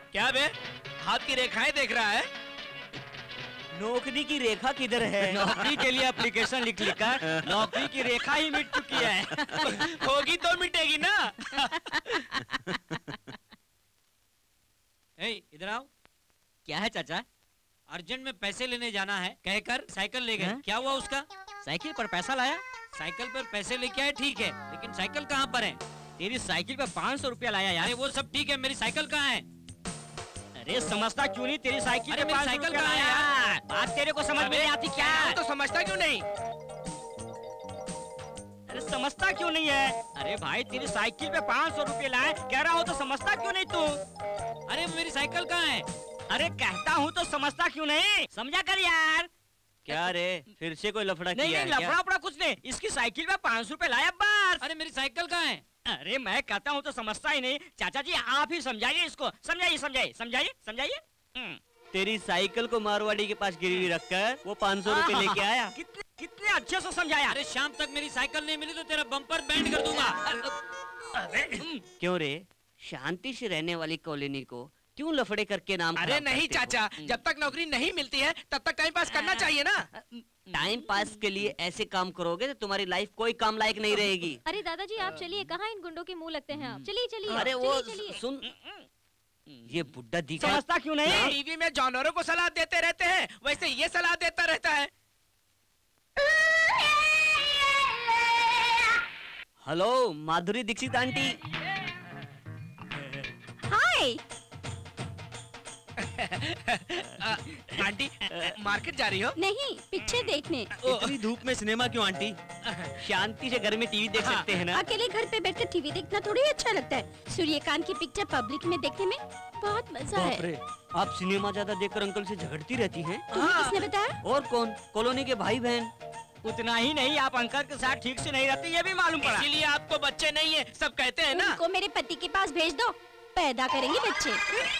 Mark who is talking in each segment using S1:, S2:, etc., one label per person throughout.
S1: क्या बे, हाथ की रेखाएं देख रहा है?
S2: नौकरी की रेखा किधर है?
S3: नौकरी के लिए एप्लीकेशन लिखकर नौकरी की रेखा ही मिट चुकी है।
S1: होगी तो मिटेगी ना। इधर आओ।
S3: क्या है चाचा?
S1: अर्जेंट में पैसे लेने जाना है कहकर साइकिल ले गए। क्या हुआ उसका?
S3: साइकिल पर पैसा लाया?
S1: साइकिल पर पैसे लेके आए ठीक है, लेकिन साइकिल कहाँ पर है?
S3: तेरी साइकिल पे 500 रुपया लाया यार।
S1: अरे वो सब ठीक है, मेरी साइकिल कहाँ है?
S3: अरे समझता क्यों नहीं? तेरी साइकिल पे 500
S1: साइकिल
S3: रुपया
S1: कहाँ है
S3: लाया।
S1: यार?
S3: बात तेरे को समझ में नहीं आती क्या?
S1: तो समझता क्यों नहीं?
S3: अरे समझता क्यों नहीं है? अरे भाई तेरी साइकिल पे 500 रुपये लाए, कह रहा हूँ तो समझता क्यों नहीं तू?
S1: अरे मेरी साइकिल कहाँ है?
S3: अरे कहता हूँ तो समझता क्यों नहीं? समझा कर यार।
S2: क्या रे, फिर से कोई लफड़ा
S3: नहीं
S2: किया
S3: नहीं,
S2: है क्या?
S3: लफड़ा कुछ नहीं, इसकी साइकिल पे 500 रुपये लाया बस।
S1: अरे मेरी साइकिल कहाँ है?
S3: अरे मैं कहता हूँ तो समझता ही नहीं। चाचा जी आप ही समझाइए इसको, समझाइए समझाइए समझाइए समझाइए।
S2: तेरी साइकिल को मारवाड़ी के पास गिरवी रखकर वो 500 रुपए लेके आया।
S3: कितने कितने अच्छे से समझाया।
S1: अरे शाम तक मेरी साइकिल नहीं मिली तो तेरा बम्पर बैंड कर दूंगा।
S2: क्यों रे, शांति से रहने वाली कॉलोनी को क्यों लफड़े करके नाम?
S1: अरे नहीं चाचा, जब तक नौकरी नहीं मिलती है तब तक टाइम पास करना चाहिए ना।
S2: टाइम पास के लिए ऐसे काम करोगे तो तुम्हारी लाइफ कोई काम लायक नहीं रहेगी।
S4: अरे दादाजी आप चलिए, कहाँ इन गुंडों के मुंह लगते हैं आप? चलिए चलिए।
S2: अरे वो
S4: चलिए।
S2: सुन, ये बुड्ढा दिखा।
S3: समझता क्यों नहीं?
S1: टीवी में जानवरों को सलाह देते रहते हैं, वैसे ये सलाह देता रहता है।
S2: Hello Madhuri Dixit aunty.
S4: Hi.
S1: Aunty market जा रही हो?
S4: नहीं, पिक्चर देखने।
S2: इतनी धूप में सिनेमा क्यों आंटी? शांति से घर में टीवी देख सकते हैं ना।
S4: अकेले घर पे बैठकर टीवी देखना थोड़ी अच्छा लगता है। सूर्यकांत की पिक्चर पब्लिक में देखने में बहुत मजा
S2: बाप रे,
S4: है।
S2: आप सिनेमा ज्यादा देखकर अंकल से झगड़ती रहती हैं?
S4: तुम्हें किसने बताया?
S2: और कौन, कॉलोनी के भाई बहन।
S3: उतना ही नहीं, आप अंकल के साथ ठीक से नहीं रहते, ये भी मालूम पड़ा।
S1: इसीलिए आपको बच्चे नहीं है, सब कहते हैं ना।
S4: उनको मेरे पति के पास भेज दो, पैदा करेंगे बच्चे।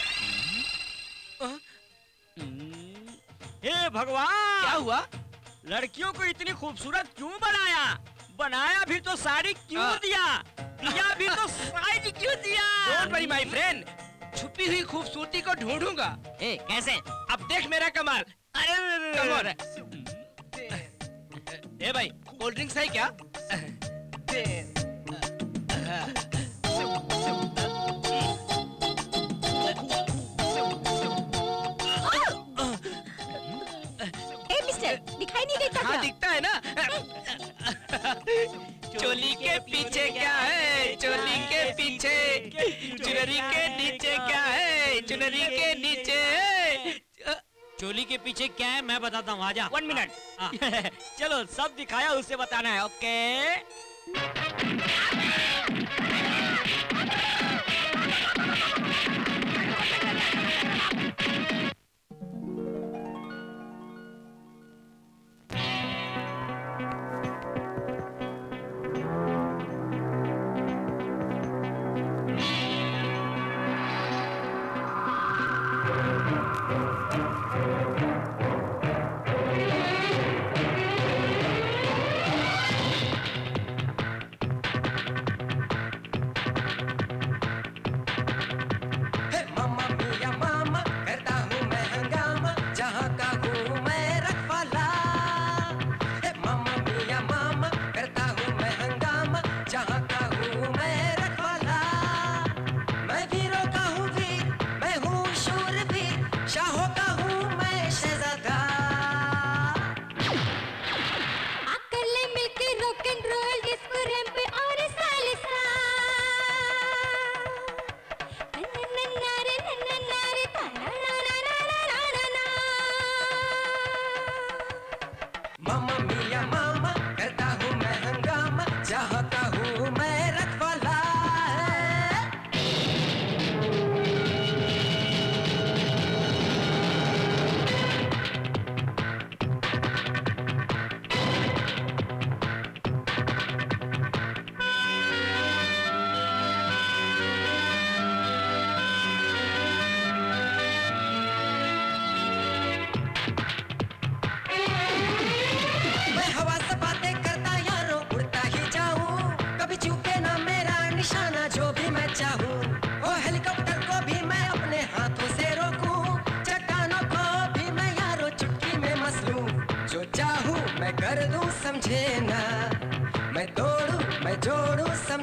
S3: हे भगवान,
S1: क्या हुआ?
S3: लड़कियों को इतनी खूबसूरत क्यों बनाया? बनाया भी तो साड़ी क्यों दिया? दिया भी तो साइज क्यों दिया?
S1: डोंट वरी माय फ्रेंड, छुपी हुई खूबसूरती को ढूंढूंगा।
S3: कैसे?
S1: अब देख मेरा कमाल।
S3: अरे
S1: ए भाई, कोल्ड ड्रिंक्स है क्या?
S4: दिखाई नहीं देता
S1: हाँ
S4: क्या?
S1: दिखता है ना। चोली के पीछे क्या है? चोली के पीछे। चुनरी के नीचे क्या है? चुनरी के नीचे। चोली के पीछे क्या है मैं बताता हूँ, आजा।
S3: 1 मिनट। चलो सब दिखाया, उसे बताना है। ओके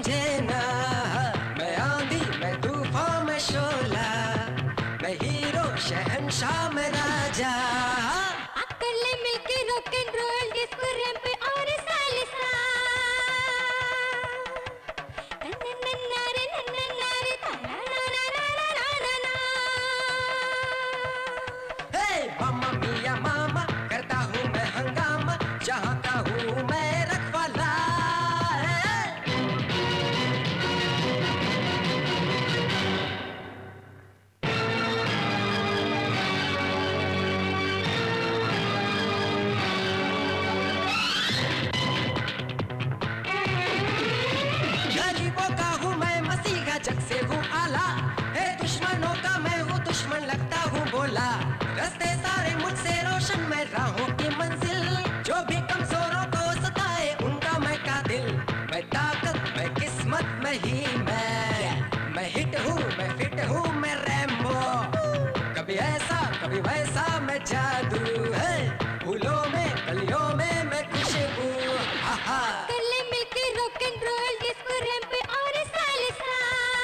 S5: समझे ना। मैं आंधी, मैं तूफान, मैं शोला, मैं हीरो, शहंशाह, मैं राजा।
S4: कर ले मिलके rock and roll, disco ramp और सालिसा। नन्नन्नारे नन्नन्नारे ताना ना ना ना ना ना ना।
S5: हे मामा मिया मामा, करता हूँ मैं हंगामा, जहाँ का हूँ मैं रखवाला। गरीबों का हूँ मैं मसीहा, जग से हूँ आला। हे दुश्मनों का मैं हूँ दुश्मन, लगता हूँ बोला। रास्ते सारे मुझसे रोशन, मैं राहों की मंजिल। जो भी कमजोरों को सताए उनका मैं कातिल। मैं ताकत, मैं किस्मत, मैं ही मैं हिट हूँ, मैं फिट हूँ, मैं रैम्बो। कभी ऐसा कभी वैसा मैं जादू है, फूलों में कलियों में मैं खुशबू। आहा
S4: कर ले मिलके rock and roll, disco ramp और सालिसा।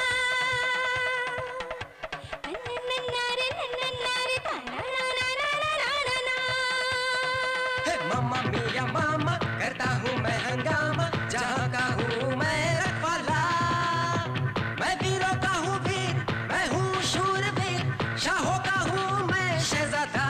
S4: नन्नन्नारे नन्नन्नारे ताना ना ना ना ना ना ना।
S5: हे मामा मिया मामा, करता हूँ मैं हंगामा, जहाँ का हूँ मैं रखवाला। मैं वीरों का हूँ वीर, मैं हूँ शूरवीर, शाहों का हूँ मैं शहजादा।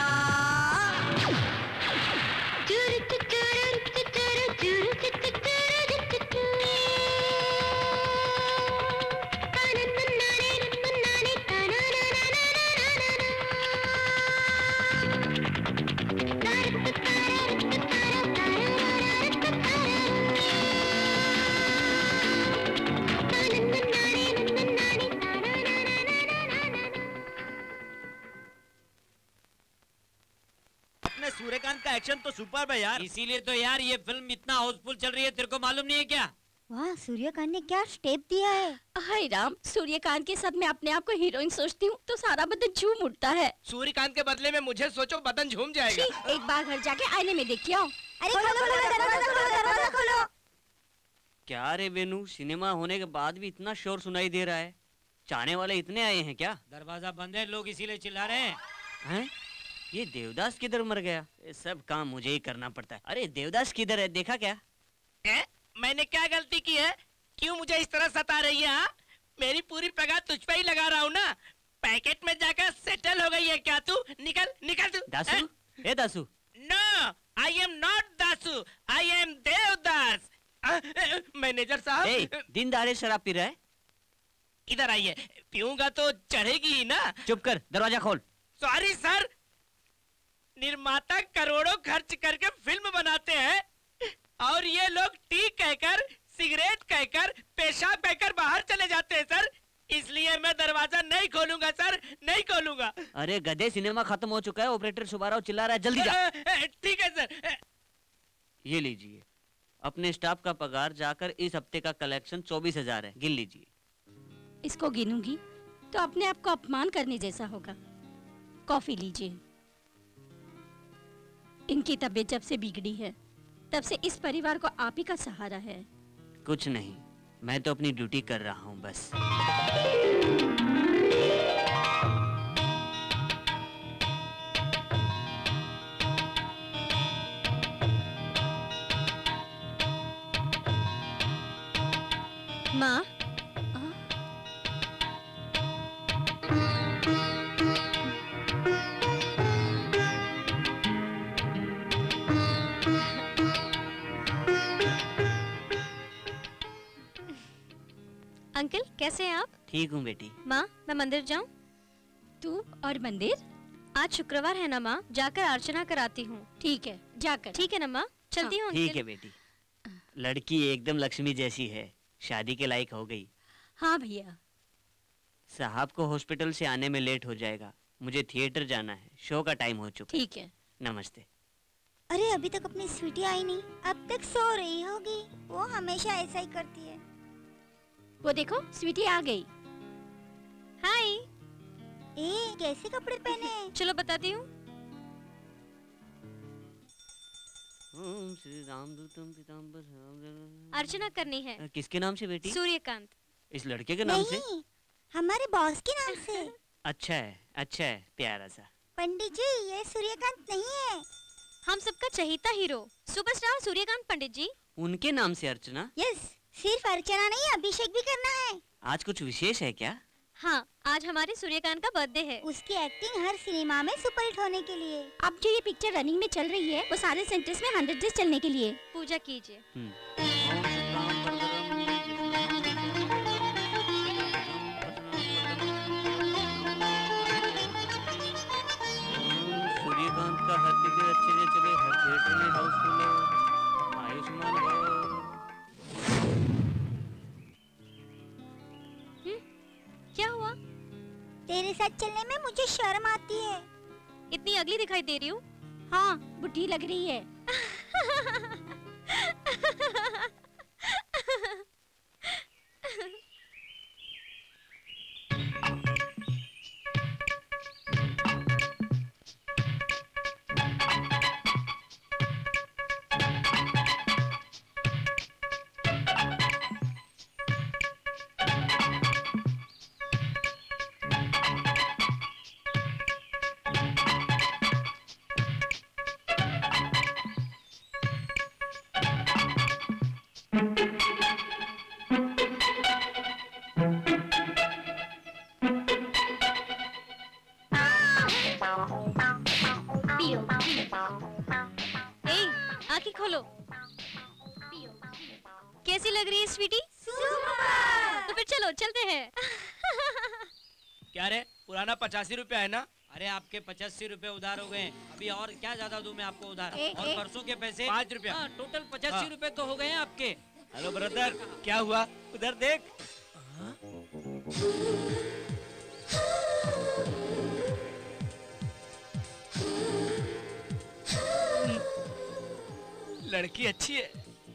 S3: अपने सूर्यकांत का एक्शन तो सुपर है यार।
S1: इसीलिए तो यार ये फिल्म इतना हाउसफुल चल रही है, तेरे को मालूम नहीं है क्या?
S6: वाह, सूर्यकांत ने क्या स्टेप दिया है।
S4: हाय राम, सूर्यकांत के साथ मैं अपने आप को हीरोइन सोचती हूँ तो सारा बदन झूम उठता है।
S7: सूर्यकांत के बदले में मुझे सोचो, बदन झूम जाएगा।
S4: छी, एक बार घर जाके आईने में देखिए आओ।
S6: अरे खोलो खोलो दरवाजा खोलो, दरवाजा खोलो।
S2: क्या रे वेनु, सिनेमा होने के बाद भी इतना शोर सुनाई दे रहा है? चाहने वाले इतने आए हैं क्या?
S1: दरवाजा बंद है, लोग इसीलिए चिल्ला रहे हैं।
S2: हैं? ये देवदास किधर मर गया? ये सब काम मुझे ही करना पड़ता है। अरे देवदास किधर है, देखा क्या?
S7: मैंने क्या गलती की है? क्यों मुझे इस तरह सता रही है? हाँ? मेरी पूरी पगार तुझ पे ही लगा रहा हूँ ना। पैकेट में जाकर सेटल हो गई है क्या तू? निकल निकल तू।
S2: दासू, ए Dasu.
S7: No, I am not Dasu, I am Devdas. Manager साहब,
S2: ए, दिन दहाड़े शराब पी रहा है?
S7: इधर आइए। पीऊंगा तो चढ़ेगी ही ना।
S2: चुप कर, दरवाजा खोल।
S7: सॉरी सर, निर्माता करोड़ों खर्च करके फिल्म बनाते हैं और ये लोग टी कहकर, सिगरेट कहकर, पेशाब कहकर बाहर चले जाते हैं सर। इसलिए मैं दरवाजा नहीं खोलूंगा सर, नहीं खोलूंगा।
S2: अरे गधे, सिनेमा खत्म हो चुका है। ऑपरेटर सुबाराव चिल्ला रहा है, जल्दी जा।
S7: ठीक है सर।
S2: ये लीजिए, अपने स्टाफ का पगार जाकर इस हफ्ते का कलेक्शन 24,000 है, गिन लीजिए।
S4: इसको गिनूंगी तो अपने आप को अपमान करने जैसा होगा। कॉफी लीजिए। इनकी तबीयत जब से बिगड़ी है तब से इस परिवार को आप ही का सहारा है।
S2: कुछ नहीं, मैं तो अपनी ड्यूटी कर रहा हूँ बस।
S6: माँ, अंकल कैसे हैं आप?
S2: ठीक हूँ बेटी।
S6: माँ, मैं मंदिर जाऊँ?
S4: तू और मंदिर?
S6: आज शुक्रवार है ना माँ, जाकर अर्चना कराती हूँ।
S4: ठीक है, जाकर।
S6: ठीक है ना माँ, चलती हूँ
S2: ठीक
S6: अंकल।
S2: है बेटी। लड़की एकदम लक्ष्मी जैसी है, शादी के लायक हो गई।
S4: हाँ भैया।
S2: साहब को हॉस्पिटल से आने में लेट हो जाएगा, मुझे थिएटर जाना है, शो का टाइम हो चुका।
S4: ठीक है।
S2: नमस्ते।
S6: अरे अभी तक अपनी स्वीटी आई नहीं, अब तक सो रही होगी। वो हमेशा ऐसा ही करती है।
S4: वो देखो, स्वीटी आ गई।
S6: हाय। ए, कैसे कपड़े पहने हैं? चलो बताती हूँ।
S2: ओम श्री रामदूतम पीताम्बर।
S8: अर्चना करनी है।
S2: किसके नाम से बेटी?
S8: सूर्यकांत।
S2: इस लड़के के नाम से?
S6: नहीं, हमारे बॉस के नाम से।
S2: अच्छा है, प्यारा सा।
S6: पंडित जी, ये सूर्यकांत नहीं है।
S8: हम सबका चहेता हीरो सुपरस्टार सूर्यकांत पंडित जी।
S2: उनके नाम से अर्चना?
S6: यस, सिर्फ अर्चना नहीं, अभिषेक भी करना है।
S2: आज कुछ विशेष है क्या?
S8: हाँ, आज हमारे सूर्यकांत का बर्थडे है।
S6: उसकी एक्टिंग हर सिनेमा में सुपरहिट होने के लिए।
S4: अब जो ये पिक्चर रनिंग में चल रही है वो सारे सेंटर्स में 100 डेज चलने के लिए।
S8: पूजा कीजिए।
S2: सूर्यकांत का हर पिक्चर अच्छे से चले, हर थिएटर में हाउसफुल हो। आयुष्मान भव।
S8: क्या हुआ?
S6: तेरे साथ चलने में मुझे शर्म आती है।
S8: इतनी अगली दिखाई दे रही हूँ?
S4: हाँ, बुढ़ी लग रही है।
S8: आंखें खोलो। कैसी लग रही है स्वीटी? तो फिर चलो चलते हैं।
S7: क्या रे, पुराना 85 रुपया है ना?
S1: अरे आपके 85 रुपए उधार हो गए, अभी और क्या ज्यादा दूं मैं आपको उधार? और परसों के पैसे
S7: 5 रुपया।
S1: टोटल 85 रुपए तो हो गए हैं आपके।
S7: हेलो ब्रदर, क्या हुआ? उधर देख। लड़की अच्छी है।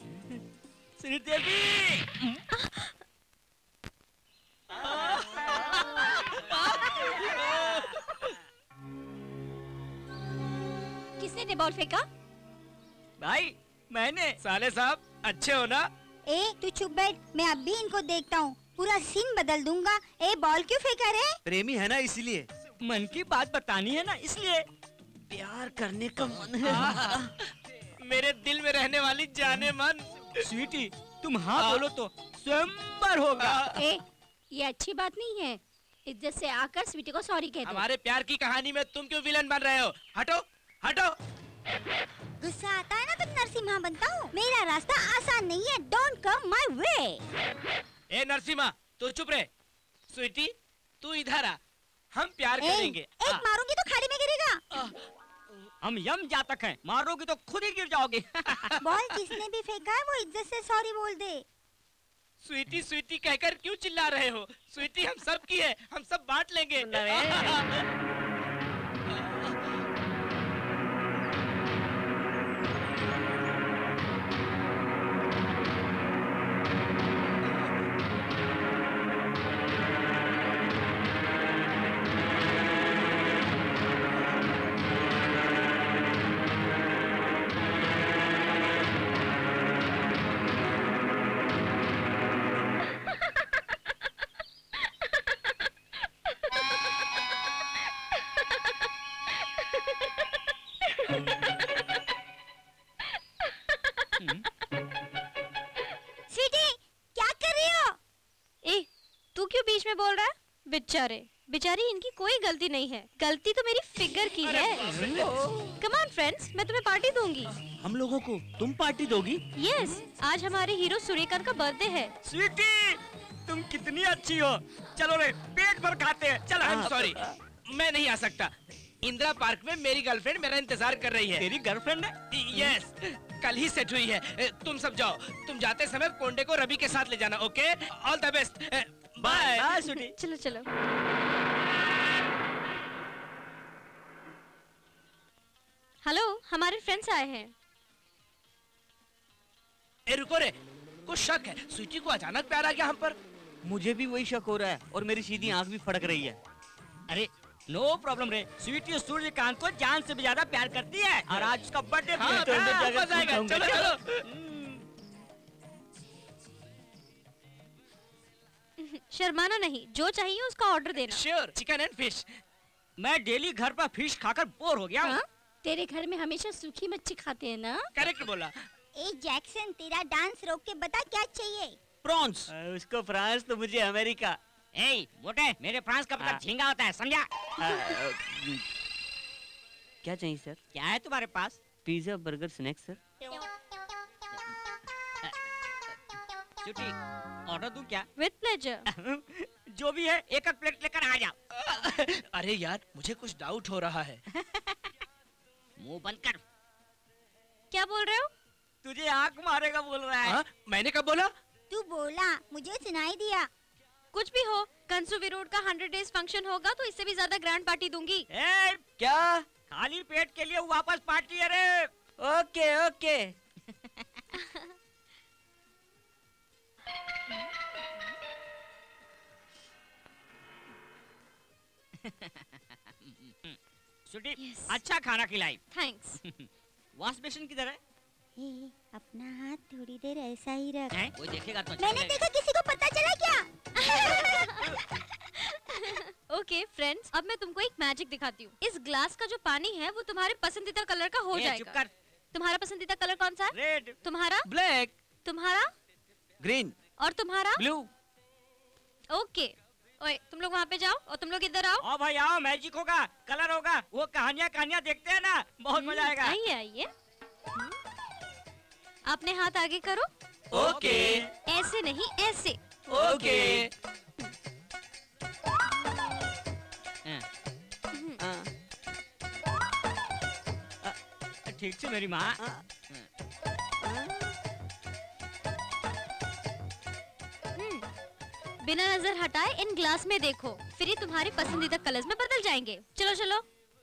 S7: श्रीदेवी।
S4: किसने टेबल फेंका?
S7: भाई मैंने। साले साहब अच्छे हो ना?
S6: ए, तू चुप बैठ, मैं अब भी इनको देखता हूँ, पूरा सीन बदल दूंगा। ए, बॉल क्यों फेंका रे?
S3: प्रेमी है ना इसलिए। मन की बात बतानी है ना इसलिए।
S2: प्यार करने का मन है।
S7: मेरे दिल में रहने वाली जाने मन।
S3: स्वीटी, तुम हाँ बोलो तो स्वयंवर होगा।
S4: ए, ये अच्छी बात नहीं है। इज्जत से आकर स्वीटी को सॉरी कह दो।
S7: हमारे प्यार की कहानी में तुम क्यों विलन बन रहे हो? हटो हटो।
S6: गुस्सा आता है ना तो नरसिम्हा बनता हूँ। मेरा रास्ता आसान नहीं है, डोंट कम माय वे।
S7: ए नरसिम्हा, तू चुप रहे। स्वीटी, तू इधर आ, हम प्यार करेंगे।
S6: एक मारूंगी तो खाड़ी में गिरेगा।
S3: हम यम जातक हैं, मारोगी तो खुद ही गिर जाओगे।
S6: बॉल जिसने भी फेंका है वो इज्जत से सॉरी बोल दे।
S7: स्वीटी स्वीटी कहकर क्यों चिल्ला रहे हो? स्वीटी हम सब की है, हम सब बांट लेंगे।
S8: बेचारी, इनकी कोई गलती नहीं है, गलती तो मेरी फिगर की है। कम ऑन फ्रेंड्स, मैं तुम्हें पार्टी दूंगी।
S3: हम लोगों को तुम पार्टी दोगी?
S8: यस, आज हमारे हीरो सूर्यकांत का बर्थडे है।
S3: स्वीटी, तुम कितनी अच्छी हो। चलो रे, पेट भर खाते हैं। चलो।
S7: आई एम सॉरी, मैं नहीं आ सकता। इंदिरा पार्क में मेरी गर्लफ्रेंड मेरा इंतजार कर रही है।
S3: तेरी गर्लफ्रेंड है?
S7: यस, कल ही सेट हुई है। तुम सब जाओ, तुम जाते समय कोंडे को रवि के साथ ले जाना। Okay, all the best, bye.
S3: Bye sweety.
S8: चलो चलो। हेलो, हमारे फ्रेंड्स आए हैं।
S7: ए रुको रे, कुछ शक है। स्वीटी को अचानक प्यार आ गया हम पर।
S2: मुझे भी वही शक हो रहा है और मेरी सीधी आंख भी फड़क रही है।
S3: अरे नो प्रॉब्लम रे। स्वीटी सूर्यकांत को जान से भी ज्यादा प्यार करती है और आज उसका बर्थडे।
S7: हाँ, मजा आएगा। चलो चलो।
S8: शर्माना नहीं, जो चाहिए उसका ऑर्डर देना।
S7: Sure, chicken and fish.
S3: मैं डेली घर पर फिश खाकर बोर हो गया हूँ।
S4: हाँ? तेरे घर में हमेशा सूखी मच्छी खाते हैं ना?
S7: करेक्ट बोला।
S6: ए जैक्सन, तेरा डांस रोक के बता क्या चाहिए।
S3: प्रॉन्स।
S2: उसको फ्रांस तो मुझे अमेरिका।
S3: ए मोटे, मेरे फ्रांस का पता झींगा होता है, समझा?
S2: क्या चाहिए सर?
S3: क्या है तुम्हारे पास?
S2: Pizza, burger, snacks sir.
S3: छुट्टी, ऑर्डर दूं क्या?
S8: With pleasure.
S3: जो भी है एक प्लेट लेकर आ जाओ।
S7: अरे यार, मुझे कुछ डाउट हो रहा है।
S3: मुंह बंद कर।
S8: क्या बोल रहे हो?
S3: तुझे आंख मारेगा बोल रहा है।
S7: हाँ? मैंने कब बोला?
S6: तू बोला, मुझे सुनाई दिया।
S8: कुछ भी हो, कंसुवी रोड का 100 डेज फंक्शन होगा तो इससे भी ज्यादा ग्रैंड पार्टी दूंगी।
S3: ए,
S2: क्या?
S3: खाली पेट के लिए वापस पार्टी है रे।
S2: Okay okay.
S3: छुट्टी,
S8: Yes.
S3: अच्छा खाना खिलाई।
S8: थैंक्स।
S3: वॉश बेसिन किधर है?
S6: ए, अपना हाथ थोड़ी देर ऐसा ही रख।
S3: हैं? कोई देखेगा तो
S6: मैंने देखा, किसी को पता चला क्या?
S8: ओके फ्रेंड्स, अब मैं तुमको एक मैजिक दिखाती हूँ। इस ग्लास का जो पानी है वो तुम्हारे पसंदीदा कलर का हो
S3: ए, चुप
S8: जाएगा।
S3: कर।
S8: तुम्हारा पसंदीदा कलर कौन सा है?
S3: रेड।
S8: तुम्हारा?
S7: ब्लैक,
S8: तुम्हारा?
S7: ग्रीन,
S8: और तुम्हारा?
S7: ब्लू।
S8: ओके। ओए, तुम लोग वहाँ पे जाओ और तुम लोग इधर आओ।
S3: आओ भाई आओ, मैजिक होगा, कलर होगा। वो कहानियाँ देखते हैं ना, बहुत मजा आएगा।
S8: आइए आइए। अपने हाथ आगे करो।
S7: ओके
S8: ऐसे नहीं, ऐसे।
S7: ओके।
S3: ठीक से मेरी माँ।
S8: बिना नजर हटाए इन ग्लास में देखो, फिर ये तुम्हारे पसंदीदा कलर्स में बदल जाएंगे। चलो चलो।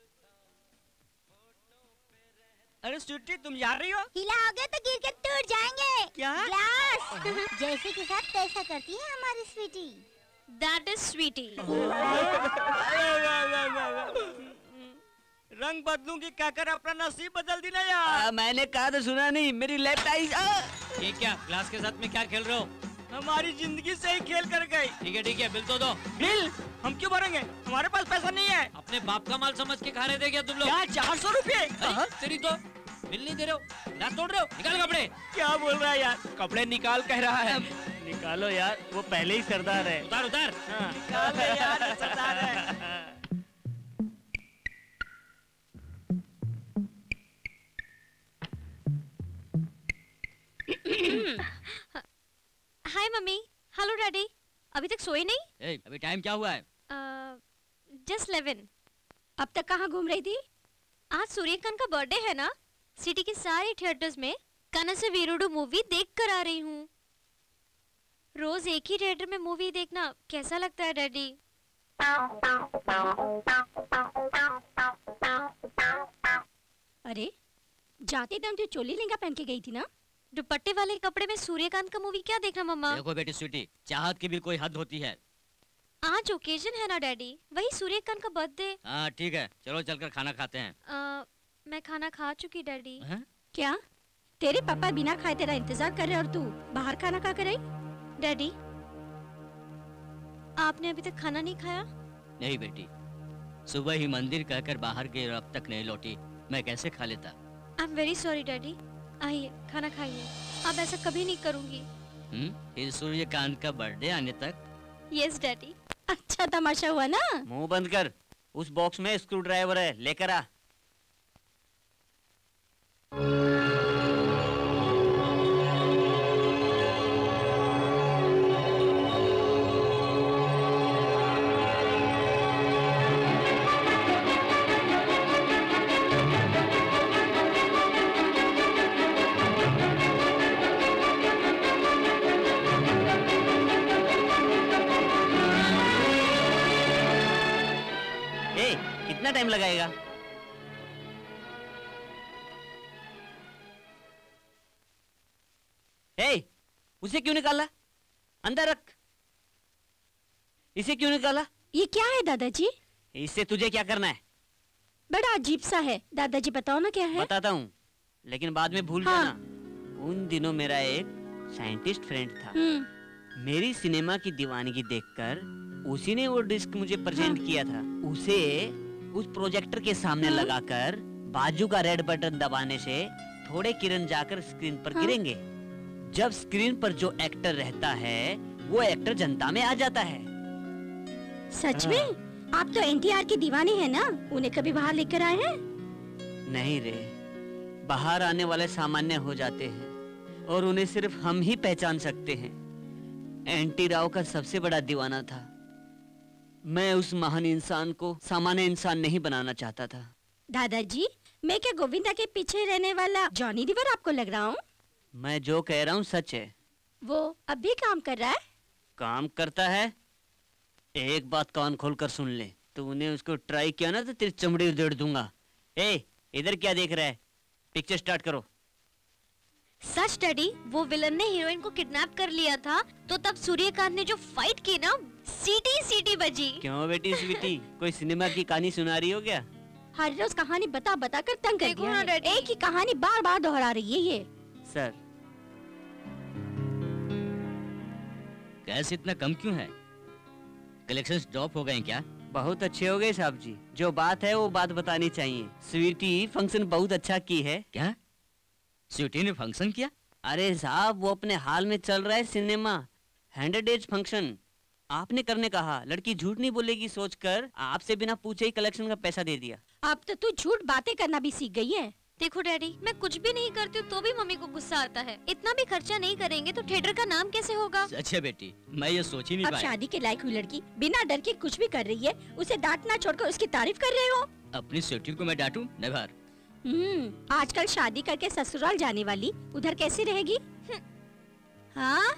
S3: अरे स्वीटी, तुम जा रही हो?
S6: हिलाओगे तो गिर के टूट जाएंगे।
S3: क्या?
S6: ग्लास। जैसे के साथ तैसा करती है हमारी स्वीटी।
S8: That is Sweety.
S3: रंग बदलूंगी कहकर अपना नसीब बदल दी ना यार।
S2: मैंने कहा तो सुना नहीं, मेरी लेफ्ट आई।
S1: ये क्या ग्लास के साथ में क्या खेल रहे हो?
S3: हमारी जिंदगी से ही खेल कर गई।
S1: ठीक है, बिल तो दो।
S3: बिल हम क्यों भरेंगे? हमारे पास पैसा नहीं है।
S1: अपने बाप का माल समझ के खा रहे थे क्या तुम लोग?
S3: क्या 400 रुपए?
S1: अरे, तेरी तो बिल नहीं दे रहे हो, लात तोड़ रहे हो। निकाल कपड़े।
S3: क्या बोल रहा है यार?
S7: कपड़े निकाल कह रहा है।
S2: निकालो यार, वो पहले ही सरदार है।
S1: उतार उतार।
S3: निकाल दे यार, ये सरदार है।
S8: Hi mummy. Hello daddy. अभी तक सोए नहीं?
S1: ए, अभी टाइम क्या हुआ है?
S8: जस्ट 11।
S4: अब तक कहाँ घूम रही थी?
S8: आज सूर्यकांत का बर्थडे है ना, सिटी के सारे थिएटर्स में कनसे वीरुडू मूवी देख कर आ रही हूँ। रोज एक ही थिएटर में मूवी देखना कैसा लगता है डैडी?
S4: अरे जाते दम तो चोली लहंगा पहन के गई थी ना?
S8: दुपट्टे वाले कपड़े में सूर्यकांत का मूवी क्या देखना मम्मा?
S1: देखो बेटी स्वीटी, चाहत की भी कोई हद होती है।
S8: आज ओकेजन है ना डैडी, वही सूर्यकांत का बर्थडे।
S1: हाँ ठीक है, चलो चलकर खाना खाते हैं।
S8: मैं खाना खा चुकी डैडी।
S1: हैं?
S4: क्या तेरे पापा बिना खाए तेरा इंतजार कर रहे और तू बाहर खाना खा कर आई?
S8: डैडी, आपने अभी तक खाना नहीं खाया?
S1: नहीं बेटी, सुबह ही मंदिर कहकर बाहर गई और अब तक नहीं लौटी, मैं कैसे खा लेता?
S8: I am very sorry daddy. आइए खाना खाइए। अब ऐसा कभी नहीं करूंगी।
S1: फिर सूर्यकांत का बर्थडे आने तक?
S8: Yes daddy.
S4: अच्छा तमाशा हुआ ना?
S2: मुंह बंद कर। उस बॉक्स में स्क्रू ड्राइवर है, लेकर आ। कितना टाइम लगाएगा? उसे क्यों निकाला? अंदर रख। इसे क्यों निकाला?
S4: ये क्या है दादाजी?
S2: इससे तुझे क्या करना है?
S4: बड़ा अजीब सा है। दादाजी बताओ ना क्या है?
S2: बताता हूँ, लेकिन बाद में भूल
S4: हाँ।
S2: जाना। उन दिनों मेरा एक साइंटिस्ट फ्रेंड था। मेरी सिनेमा की दीवानगी देखकर उसी ने वो डिस्क मुझे प्रेजेंट किया था। उसे उस प्रोजेक्टर के सामने लगाकर बाजू का रेड बटन दबाने से थोड़े किरण जाकर स्क्रीन पर गिरेंगे। जब स्क्रीन पर जो एक्टर रहता है वो एक्टर जनता में आ जाता है।
S4: सच में? आप तो एनटीआर के दीवाने हैं ना? उन्हें कभी बाहर लेकर आए हैं?
S2: नहीं रे, बाहर आने वाले सामान्य हो जाते हैं और उन्हें सिर्फ हम ही पहचान सकते हैं। एनटी राव का सबसे बड़ा दीवाना था। मैं उस महान इंसान को सामान्य इंसान नहीं बनाना चाहता था।
S4: दादाजी, मैं क्या गोविंदा के पीछे रहने वाला जॉनी लीवर आपको लग रहा हूँ?
S2: मैं जो कह रहा हूँ सच है।
S4: वो अब भी काम कर रहा है?
S2: काम करता है? एक बात कान खोल कर सुन ले, तूने उसको ट्राई किया ना तो तेरी चमड़ी उधेड़ दूंगा। ए, इधर क्या देख रहा है? पिक्चर स्टार्ट करो।
S8: सच डैडी, वो विलन ने हीरोइन को किडनैप कर लिया था तो तब सूर्यकांत ने जो फाइट की ना, सीटी सीटी बजी।
S2: क्यों बेटी स्वीटी, कोई सिनेमा की कहानी सुना रही हो क्या?
S4: हर रोज कहानी बता बता कर तंग कर
S8: देखो
S4: दिया
S8: ना
S4: है।
S8: डैडी।
S4: एक ही कहानी बार बार दोहरा रही है ये।
S2: सर,
S3: गैस इतना कम क्यों है? कलेक्शंस ड्रॉप हो गए हैं क्या?
S2: बहुत अच्छे हो गए साहब जी। जो बात है वो बात बतानी चाहिए। स्वीटी फंक्शन बहुत अच्छा की है।
S3: क्या स्वीटी ने फंक्शन किया?
S2: अरे साहब, वो अपने हाल में चल रहा है सिनेमा 100 डेज फंक्शन। आपने करने कहा, लड़की झूठ नहीं बोलेगी सोचकर आपसे बिना पूछे ही कलेक्शन का पैसा दे दिया।
S4: अब तो तू झूठ बातें करना भी सीख गई है।
S8: देखो डैडी, मैं कुछ भी नहीं करती हूँ तो भी मम्मी को गुस्सा आता है। इतना भी खर्चा नहीं करेंगे तो थिएटर का नाम कैसे होगा?
S3: अच्छा बेटी, मैं ये सोच ही नहीं
S4: अब
S3: पाया।
S4: शादी के लायक हुई लड़की बिना डर के कुछ भी कर रही है, उसे डांटना छोड़कर उसकी तारीफ कर रहे हो।
S3: अपनी स्वीटी को मैं डांटूं? नेवर।
S4: आजकल शादी करके ससुराल जाने वाली उधर कैसे रहेगी? हाँ?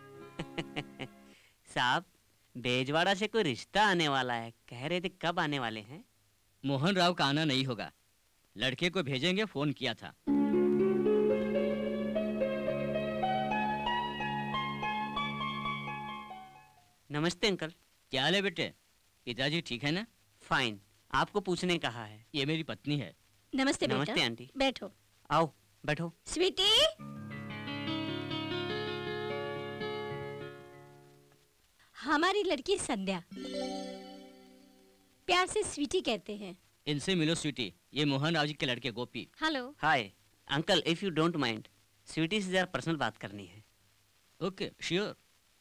S2: साहब, बेजवाड़ा से कोई रिश्ता आने वाला है, कह रहे थे कब आने वाले हैं?
S3: मोहन राव का आना नहीं होगा, लड़के को भेजेंगे, फोन किया था।
S2: नमस्ते अंकल।
S3: क्या हाल है बेटे? पिताजी ठीक है ना?
S2: फाइन, आपको पूछने कहा है।
S3: ये मेरी पत्नी है।
S4: नमस्ते बेटा।
S2: नमस्ते आंटी।
S4: बैठो।
S2: आओ बैठो।
S4: स्वीटी, हमारी लड़की संध्या, प्यार से स्वीटी कहते हैं।
S3: इनसे मिलो स्वीटी, ये मोहन राव जी के लड़के Gopi.
S8: Hello.
S2: Hi uncle, if you don't mind, sweety से जरा पर्सनल बात करनी है।
S3: Okay, sure.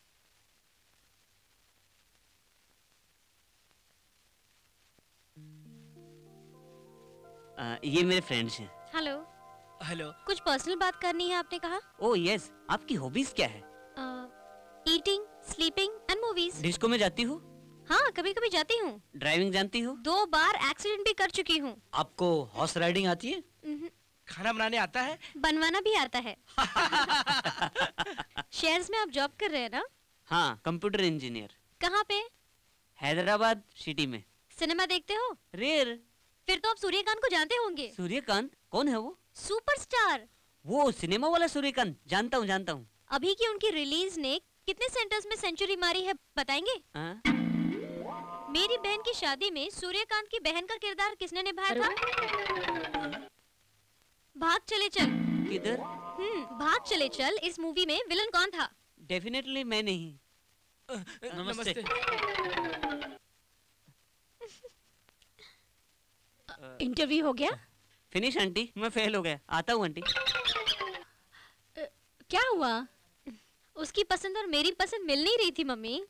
S2: ये मेरे फ्रेंड्स हैं।
S8: हेलो।
S7: हेलो।
S8: कुछ पर्सनल बात करनी है आपने कहा?
S2: ओह यस, आपकी हॉबीज क्या है?
S8: Eating, sleeping and movies.
S2: Disco में जाती हो?
S8: हाँ, कभी कभी जाती हूँ।
S2: ड्राइविंग जानती हो?
S8: 2 बार एक्सीडेंट भी कर चुकी हूँ।
S9: आपको हॉर्स राइडिंग आती है?
S7: खाना बनाने आता है?
S8: बनवाना भी आता है। शेयर्स में आप जॉब कर रहे हैं ना?
S2: हाँ, कंप्यूटर इंजीनियर।
S8: कहाँ पे?
S2: हैदराबाद सिटी में।
S8: सिनेमा देखते हो?
S2: रेयर।
S8: फिर तो आप सूर्यकांत को जानते होंगे।
S2: सूर्यकांत? कौन है वो?
S8: सुपरस्टार।
S2: वो सिनेमा वाला सूर्यकांत, जानता हूँ जानता हूँ।
S8: अभी की उनकी रिलीज ने कितने सेंटर्स में सेंचुरी मारी है बताएंगे? मेरी बहन की शादी में सूर्यकांत की बहन का किरदार किसने निभाया था? भाग चले चल।
S2: किधर?
S8: भाग चले चल इस मूवी में विलन कौन था?
S2: डेफिनेटली मैं नहीं।
S7: नमस्ते।
S4: इंटरव्यू हो गया?
S2: फिनिश आंटी, मैं फेल हो गया। आता हूँ आंटी।
S4: क्या हुआ?
S8: उसकी पसंद और मेरी पसंद मिल नहीं रही थी मम्मी।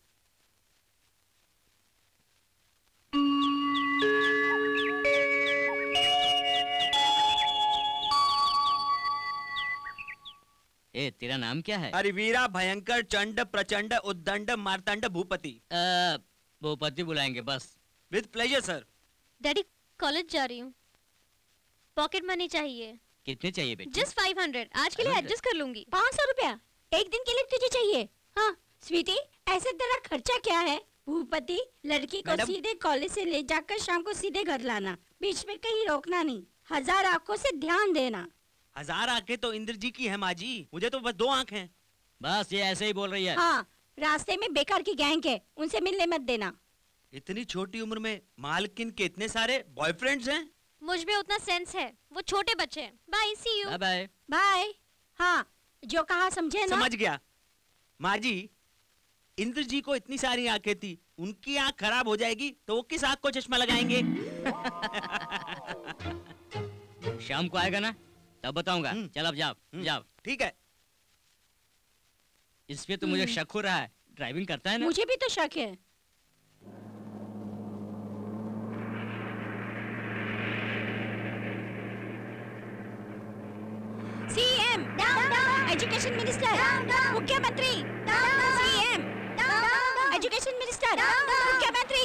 S3: ए, तेरा नाम क्या है?
S7: हरिवीरा भयंकर चंड प्रचंड उद्दंड मार्तंड भूपति।
S3: भूपति बुलाएंगे बस।
S7: With pleasure sir.
S8: Daddy, college जा रही हूँ, पॉकेट मनी चाहिए।
S3: कितने चाहिए बेटी?
S8: जस्ट 500। आज के लिए एडजस्ट कर लूंगी।
S4: 500 रुपया एक दिन के लिए तुझे चाहिए? हाँ स्वीटी, ऐसे तेरा खर्चा क्या है? भूपति, लड़की को सीधे कॉलेज से ले जाकर शाम को सीधे घर लाना, बीच में कहीं रोकना नहीं, 1000 आंखों से ध्यान देना।
S7: 1000 आंखें तो इंद्र जी की है माँ जी, मुझे तो बस 2 आंख हैं।
S3: बस ये ऐसे ही बोल रही है।
S4: हाँ, रास्ते में बेकार की गैंग है, उनसे मिलने मत देना।
S7: इतनी छोटी उम्र में मालकिन के इतने सारे बॉयफ्रेंड्स हैं?
S8: मुझ में उतना सेंस है, वो छोटे बच्चे हैं। Bye, see you.
S9: Bye bye.
S4: Bye. हाँ, जो कहा समझे ना?
S7: समझ गया। माँ जी, इंद्र जी को इतनी सारी आंखें थी, उनकी आंख खराब हो जाएगी तो वो किस आंख को चश्मा लगाएंगे?
S9: शाम को आएगा ना, तब बताऊंगा। चल अब जाओ जाओ।
S7: ठीक है।
S9: इस पे तो मुझे शक हो रहा है, ड्राइविंग करता है ना?
S4: मुझे भी तो शक है। सीएम, एजुकेशन मिनिस्टर, मुख्यमंत्री, सीएम, एजुकेशन मिनिस्टर, मुख्यमंत्री,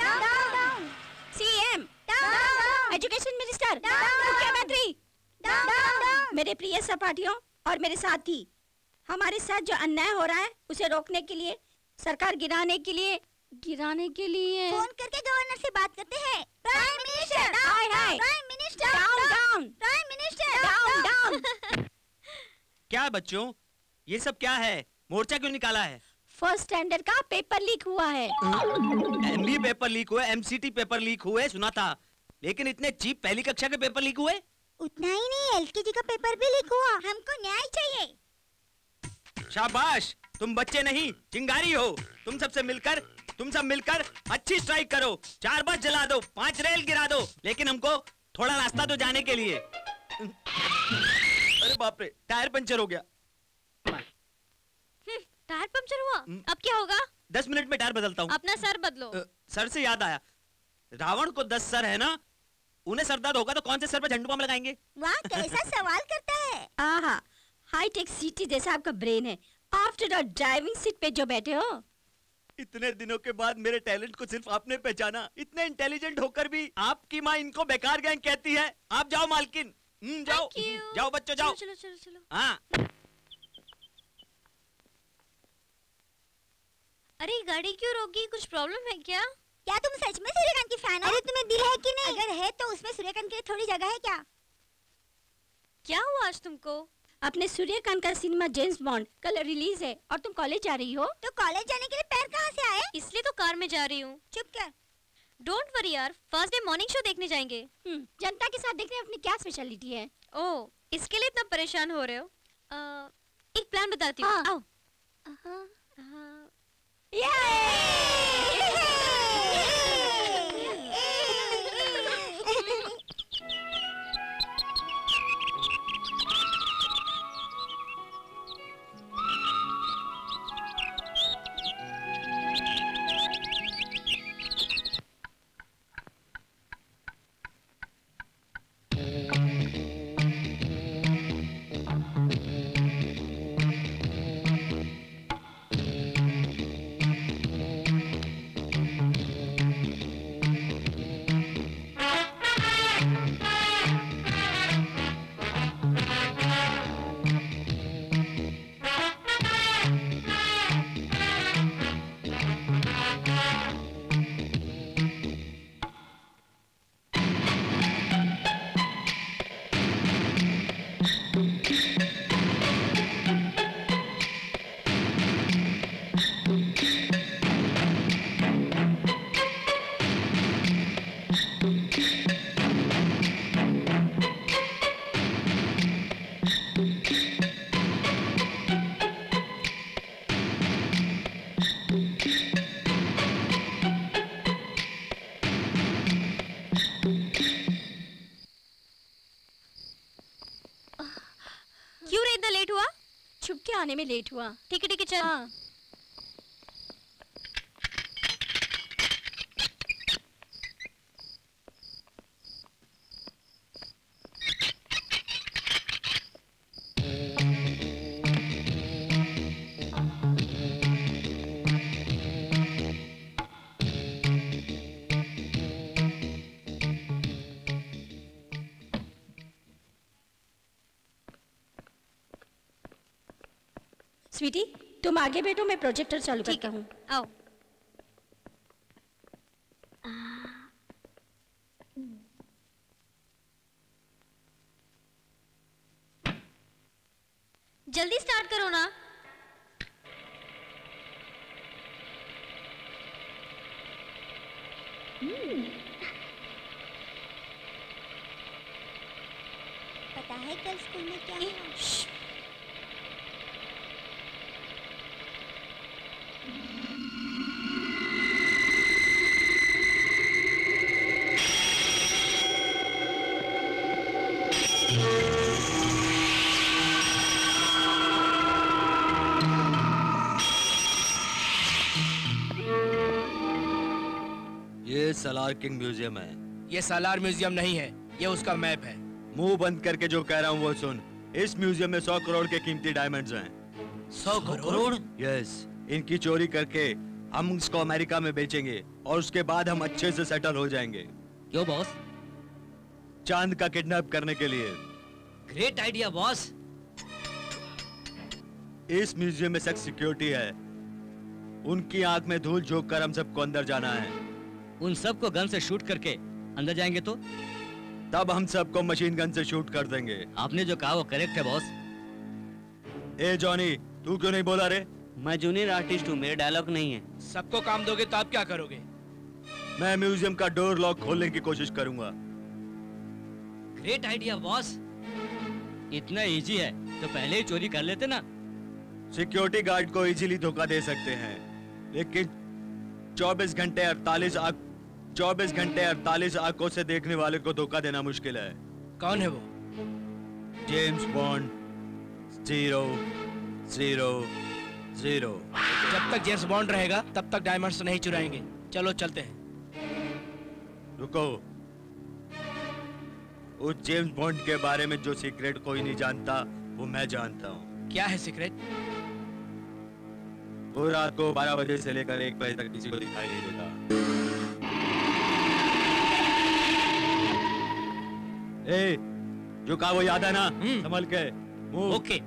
S4: सीएम, एजुकेशन मिनिस्टर, मुख्यमंत्री। मेरे प्रिय सहपाठियों और मेरे साथी, हमारे साथ जो अन्याय हो रहा है उसे रोकने के लिए, सरकार गिराने के लिए
S6: फोन करके गवर्नर से बात करते हैं। Prime minister, prime minister,
S4: down down,
S6: prime minister,
S4: down down.
S7: क्या बच्चों, ये सब क्या है? मोर्चा क्यों निकाला है?
S4: फर्स्ट स्टैंडर्ड का पेपर लीक हुआ है।
S7: एमबी पेपर लीक हुए, एमसीटी पेपर लीक हुए सुना था, लेकिन इतने चीप पहली कक्षा के पेपर लीक हुए?
S6: उतना ही नहीं, एलकेजी का पेपर भी लीक हुआ। हमको न्याय चाहिए।
S7: शाबाश, तुम बच्चे नहीं चिंगारी हो। तुम सब मिलकर अच्छी स्ट्राइक करो। 4 बस जला दो, 5 रेल गिरा दो, लेकिन हमको थोड़ा रास्ता तो जाने के लिए। अरे बाप रे, टायर पंचर हो गया।
S8: टायर पंचर हुआ? अब क्या होगा?
S7: 10 मिनट में टायर बदलता हूँ।
S8: अपना सर बदलो।
S7: सर से याद आया, रावण को 10 सर है ना, उन्हें सर दर्द होगा तो कौन से सर पे झंडू बम लगाएंगे?
S6: वाह, कैसा सवाल करता है।
S4: आहा, हाईटेक सिटी जैसा आपका ब्रेन है। आफ्टर ऑल ड्राइविंग सीट पे जो बैठे हो।
S7: इतने दिनों के बाद मेरे टैलेंट को सिर्फ आपने पहचाना। इतने इंटेलिजेंट होकर भी आपकी माँ इनको बेकार गैंग कहती है। आप जाओ मालकिन। जाओ जाओ बच्चों, जाओ।
S8: चलो चलो चलो।
S7: हाँ।
S8: अरे गाड़ी क्यों रोकी? कुछ प्रॉब्लम है क्या?
S6: क्या तुम सच में सूर्यकांत की फैन हो? अरे तुम्हें दिल है कि नहीं? अगर है तो उसमें सूर्यकांत के लिए थोड़ी जगह है क्या?
S8: क्या हुआ आज तुमको?
S4: अपने सूर्यकांत का सिनेमा जेम्स बॉन्ड कल रिलीज है और तुम कॉलेज जा रही हो?
S6: तो कॉलेज जाने के लिए पैर कहाँ से आए?
S8: इसलिए तो कार में जा रही हूँ।
S6: चुप कर।
S8: डोंट वरी यार, फर्स्ट डे मॉर्निंग शो देखने जाएंगे।
S4: जनता के साथ देखने अपनी क्या स्पेशलिटी है?
S8: ओह, इसके लिए इतना परेशान हो रहे हो? एक प्लान बताती हूँ। आओ।
S4: छुप के आने में लेट हुआ।
S8: ठीक है चल।
S4: हाँ। स्वीटी, तुम आगे बैठो, मैं प्रोजेक्टर चालू करता हूँ।
S8: आओ। जल्दी स्टार्ट करो ना।
S6: पता है कल स्कूल में क्या हुआ?
S10: ये सालार किंग म्यूजियम है।
S7: ये सालार म्यूजियम नहीं है, ये उसका मैप है।
S10: मुंह बंद करके जो कह रहा हूँ वो सुन। इस म्यूजियम में 100 करोड़ के कीमती डायमंड्स हैं।
S7: 100 करोड़?
S10: यस, इनकी चोरी करके हम इसको अमेरिका में बेचेंगे और उसके बाद हम अच्छे से सेटल हो जाएंगे।
S9: क्यों बॉस?
S10: चांद का किडनैप करने के लिए।
S9: Great idea boss.
S10: इस म्यूजियम में सख्त सिक्योरिटी है। उनकी आंख में धूल झोंक कर हम सबको अंदर जाना है।
S9: उन सबको गन से शूट करके अंदर जाएंगे तो?
S10: तब हम सबको मशीन गन से शूट कर देंगे।
S9: आपने जो कहा वो करेक्ट है बॉस।
S10: ए जॉनी, तू क्यों नहीं बोला रे?
S2: मैं जूनियर आर्टिस्ट हूँ, मेरे डायलॉग नहीं है।
S7: सबको काम दोगे तो आप क्या करोगे?
S10: मैं म्यूजियम का डोर लॉक खोलने की कोशिश करूंगा।
S9: Great idea boss. इतना इजी है तो पहले ही चोरी कर लेते ना।
S10: सिक्योरिटी गार्ड को इजीली धोखा दे सकते हैं, लेकिन 24 घंटे 48 आंखों से देखने वाले को धोखा देना मुश्किल है।
S7: कौन है वो?
S10: James Bond 000।
S7: जब तक जेम्स बॉन्ड रहेगा तब तक डायमंड्स नहीं चुराएंगे। चलो चलते हैं।
S10: रुको, उस जेम्स बॉन्ड के बारे में जो सीक्रेट कोई नहीं जानता वो मैं जानता हूँ।
S7: क्या है सीक्रेट?
S10: वो रात को 12 बजे से लेकर 1 बजे तक किसी को दिखाई नहीं देता। ए, जो कहा वो याद है ना? संभल के।
S9: ओके।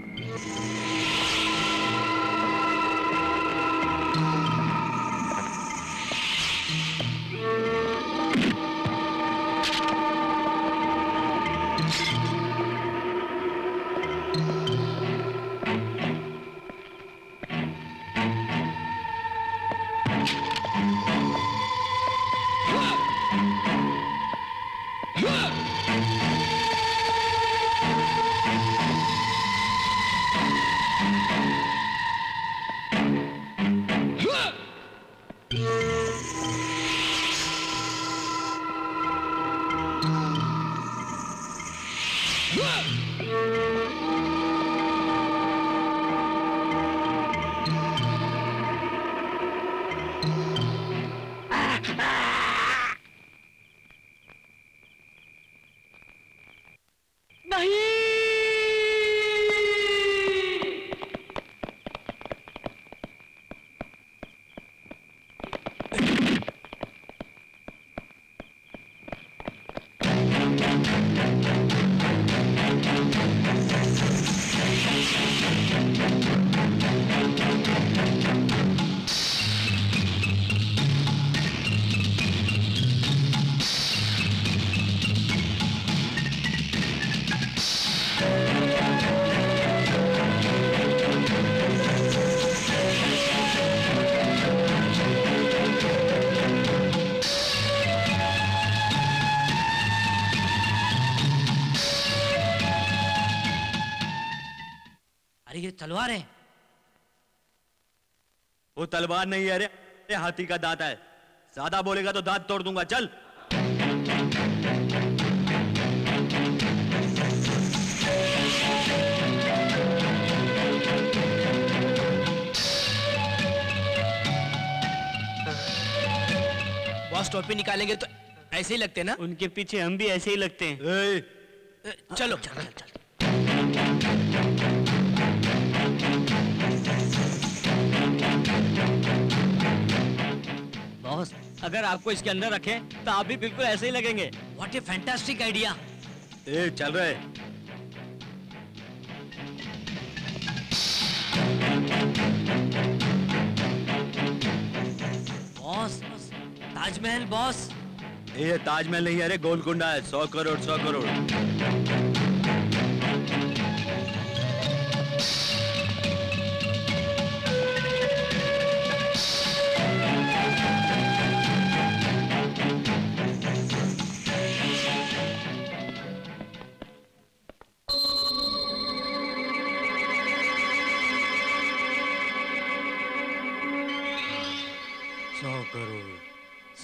S1: तलवार है।
S10: वो तलवार नहीं है रे, हाथी का दांत है। ज्यादा बोलेगा तो दांत तोड़ दूंगा। चल।
S7: बॉस टोपी निकालेंगे तो ऐसे ही लगते ना?
S2: उनके पीछे हम भी ऐसे ही लगते हैं।
S7: चलो
S2: चल।
S9: बॉस, अगर आपको इसके अंदर रखें तो आप भी बिल्कुल ऐसे ही लगेंगे।
S1: What a fantastic idea.
S10: ए, चल रहे।
S1: Boss, Taj Mahal boss.
S10: ये ताजमहल नहीं है रे, गोलकुंडा है। 100 करोड़ 100 करोड़।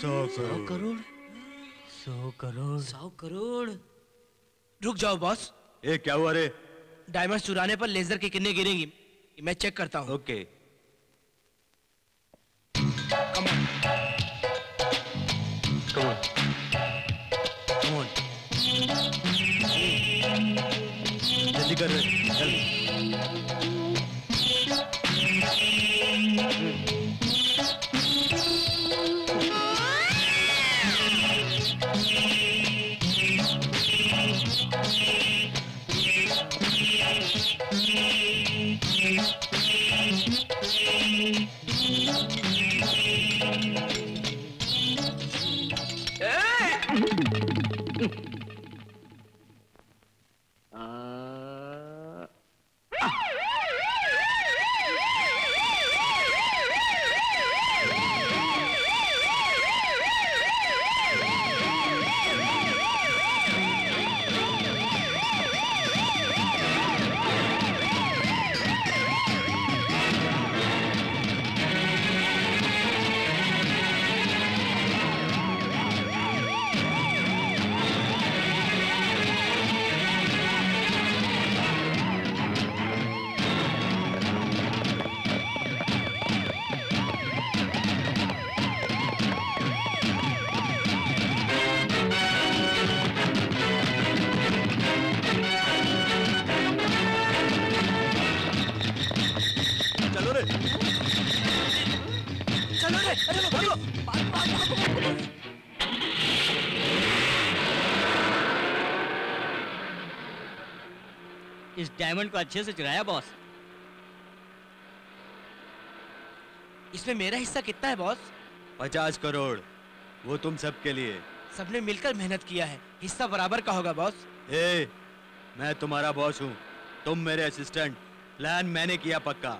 S10: 100 करोड़।
S1: 100 करोड़
S7: 100 करोड़। रुक जाओ बॉस।
S10: ए क्या हुआ रे?
S7: डायमंड चुराने पर लेजर की कितने गिरेंगी मैं चेक करता हूँ।
S10: ओके।
S7: Come on.
S10: जल्दी कर रे, जल्दी।
S9: इस डायमंड को अच्छे से चुराया बॉस।
S7: इसमें मेरा हिस्सा कितना है बॉस?
S10: 50 करोड़। वो तुम सबके लिए।
S7: सबने मिलकर मेहनत किया है, हिस्सा बराबर का होगा बॉस।
S10: ए, मैं तुम्हारा बॉस हूँ, तुम मेरे असिस्टेंट। प्लान मैंने किया पक्का।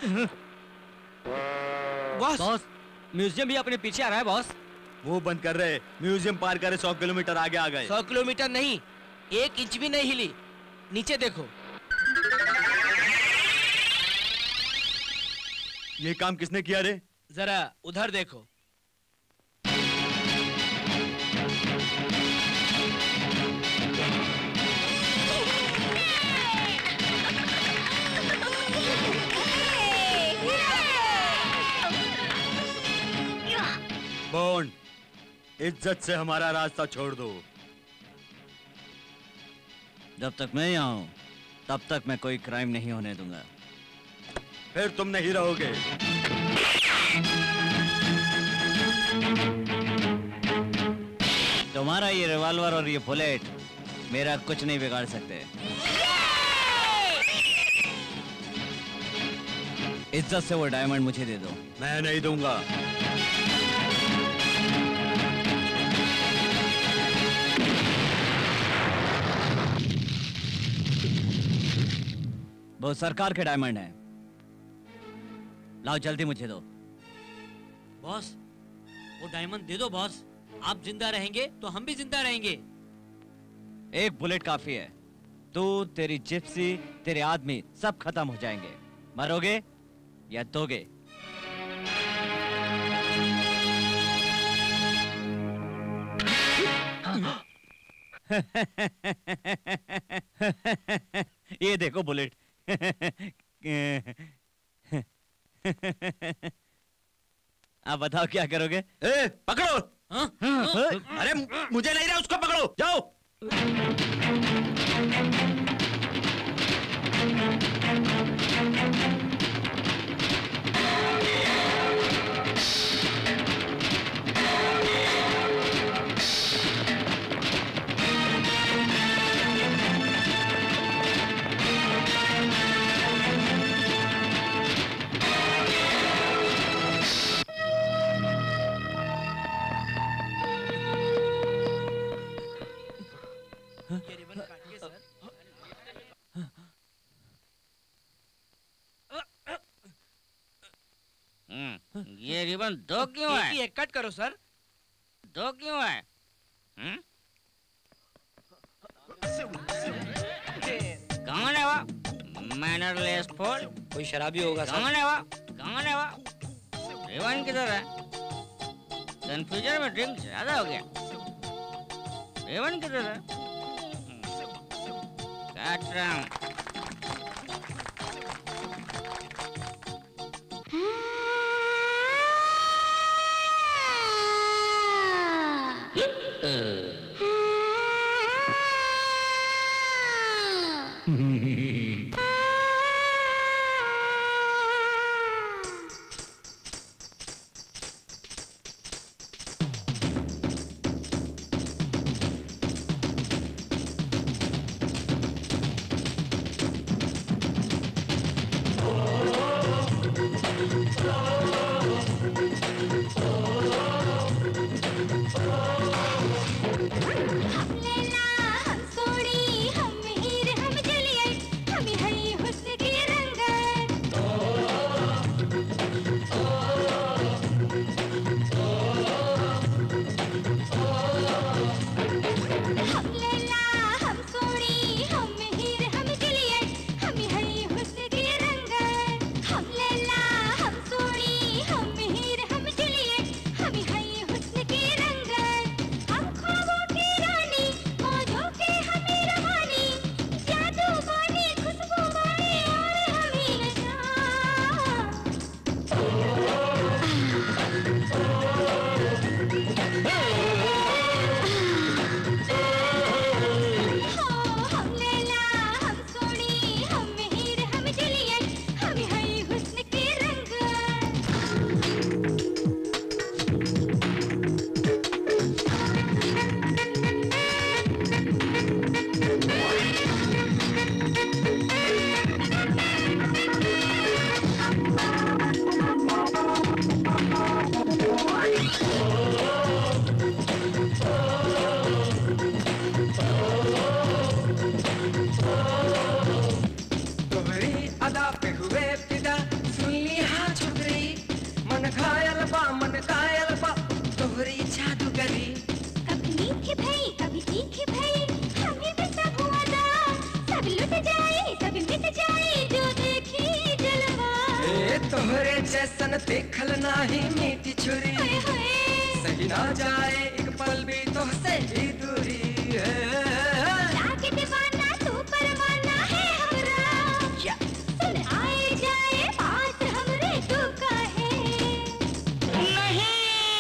S7: बॉस
S9: म्यूजियम भी अपने पीछे आ रहा है बॉस।
S10: मुंह बंद कर रहे, म्यूजियम पार करे 100 किलोमीटर आगे आ गए।
S7: 100 किलोमीटर नहीं, 1 इंच भी नहीं हिली। नीचे देखो।
S10: ये काम किसने किया रे?
S7: जरा उधर देखो।
S10: बॉन्ड, इज्जत से हमारा रास्ता छोड़ दो।
S9: जब तक मैं यहाँ हूँ तब तक मैं कोई क्राइम नहीं होने दूंगा।
S10: फिर तुम नहीं रहोगे।
S9: तुम्हारा ये रिवॉल्वर और ये बुलेट मेरा कुछ नहीं बिगाड़ सकते। इज्जत से वो डायमंड मुझे दे दो।
S10: मैं नहीं दूंगा।
S9: वो सरकार के डायमंड है। लाओ जल्दी मुझे दो।
S1: बॉस, वो डायमंड दे दो बॉस। आप जिंदा रहेंगे तो हम भी जिंदा रहेंगे।
S9: एक बुलेट काफी है। तू, तेरी जिप्सी, तेरे आदमी सब खत्म हो जाएंगे। मरोगे या दोगे? ये देखो बुलेट। आप बताओ क्या करोगे?
S10: ए, पकड़ो। अरे मुझे नहीं रहा, उसको पकड़ो, जाओ।
S3: ये रिबन दो क्यों है?
S7: एक कट करो सर।
S3: दो क्यों है? कौन है वो? Mannerless fool.
S7: कोई शराबी होगा सर।
S3: कौन है वो? कौन है वो? रिबन किधर है? कन्फ्यूजन में ड्रिंक ज्यादा हो गया। एवन किधर है? कैटरम।
S5: देखल नाही मीठी छुरी सही ना जाए एक पल भी तो से ही दूरी है।
S6: जाके दीवाना तू परवाना है हमरा, सुन आए जाए पास हमरे तू काहे नहीं।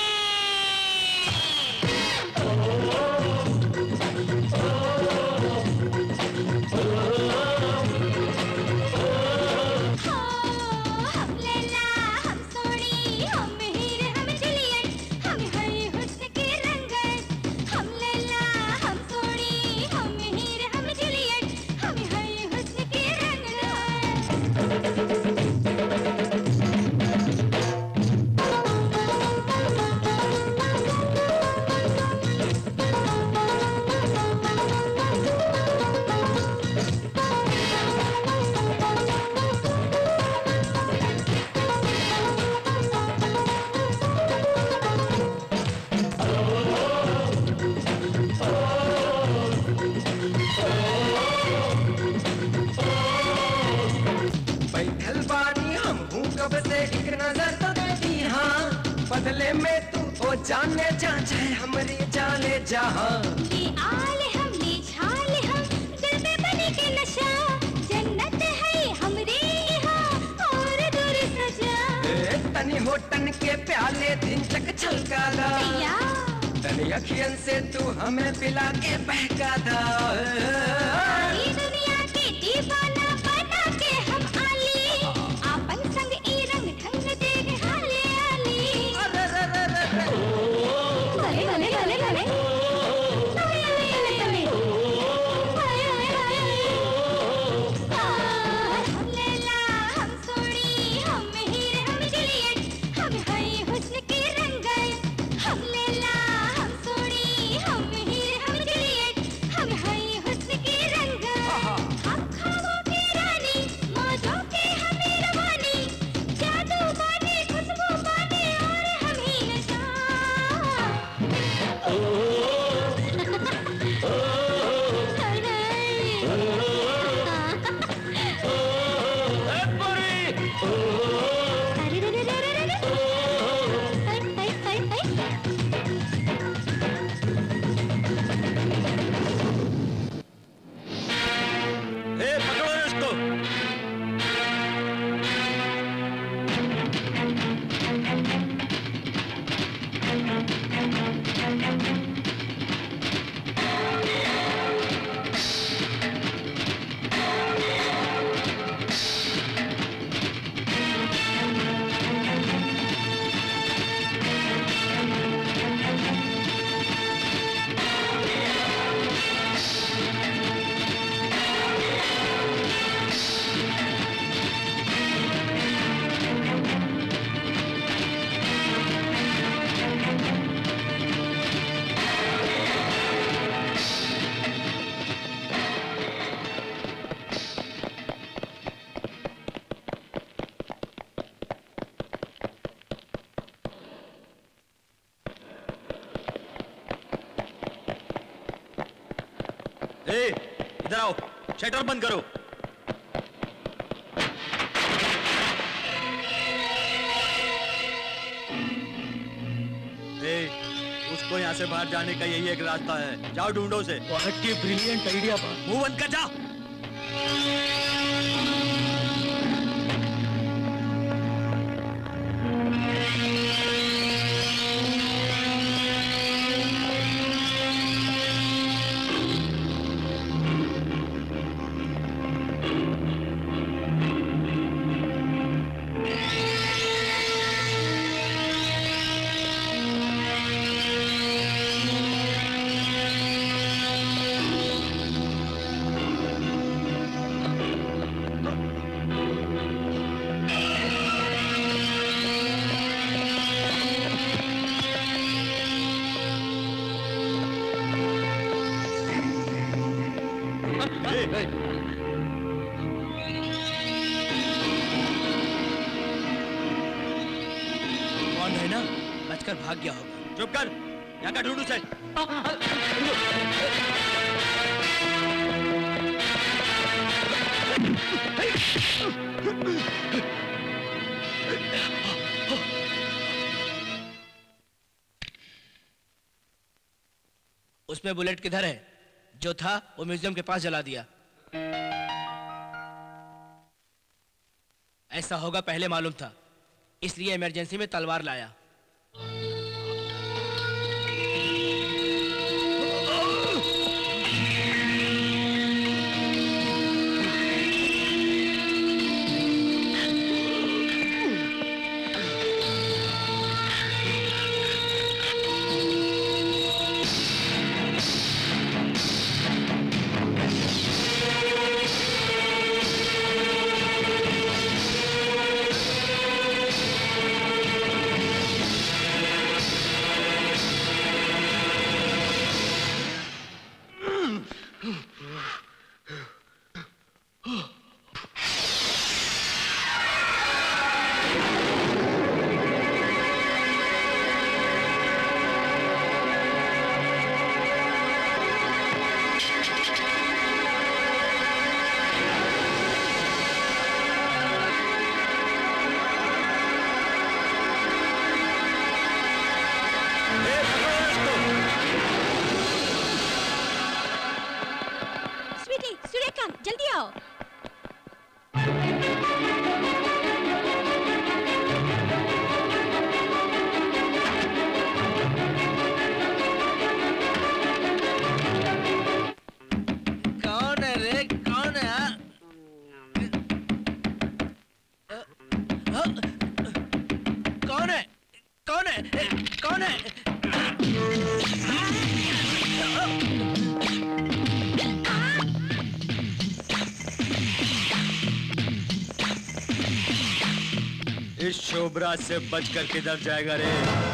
S5: बदले में तू ओ जाने जा चाहे हमरी जाने जहां
S6: ये आल हम ले छाल हम दिल में बनी के नशा जन्नत है हमरे यहाँ और दूर सजा।
S5: तनी होटन के प्याले दिन तक छलका दा तनी अखियन से तू हमें पिला के बहका दा।
S6: ये दुनिया के दीवाना बना के हम आली आपन संग ई रंग ढंग दे हाले आली। भले भले भले भले हम लैला हम सोनी हम हीर हम जूलियट हम हैं हुस्न के रंगत। हम लैला हम सोनी हम हीर हम जूलियट हम हैं हुस्न के रंगत। हम खाबों के
S10: ए, इधर आओ, शटर बंद करो। ए, उसको यहाँ से बाहर जाने का यही एक रास्ता है, जाओ ढूंढो उसे।
S7: बहुत ही ब्रिलियंट आइडिया बा।
S10: मुंह बंद कर जा।
S7: कौन है ना, बचकर भाग गया होगा।
S10: चुप कर, यहाँ का ढूंढू से।
S7: उसमें बुलेट किधर है? जो था वो म्यूजियम के पास जला दिया। ऐसा होगा पहले मालूम था, इसलिए इमरजेंसी में तलवार लाया।
S4: जल्दी आओ।
S7: कौन है रे, कौन है? कौन है, कौन है, कौन है?
S10: इस शोभराज से बचकर किधर जाएगा रे?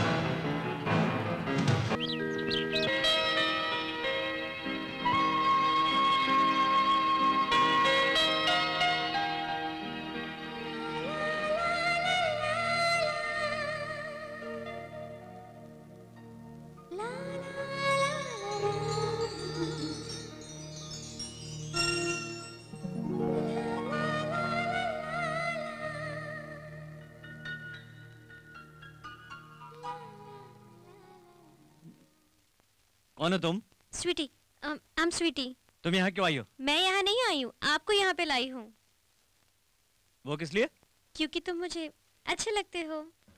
S9: कौन हो तुम?
S8: Sweety, I am sweety.
S9: तुम यहाँ क्यों आई हो?
S8: मैं यहाँ नहीं आई हूँ, आपको यहाँ पे लाई हूँ।
S9: वो किस लिए?
S8: क्योंकि तुम मुझे अच्छे लगते हो।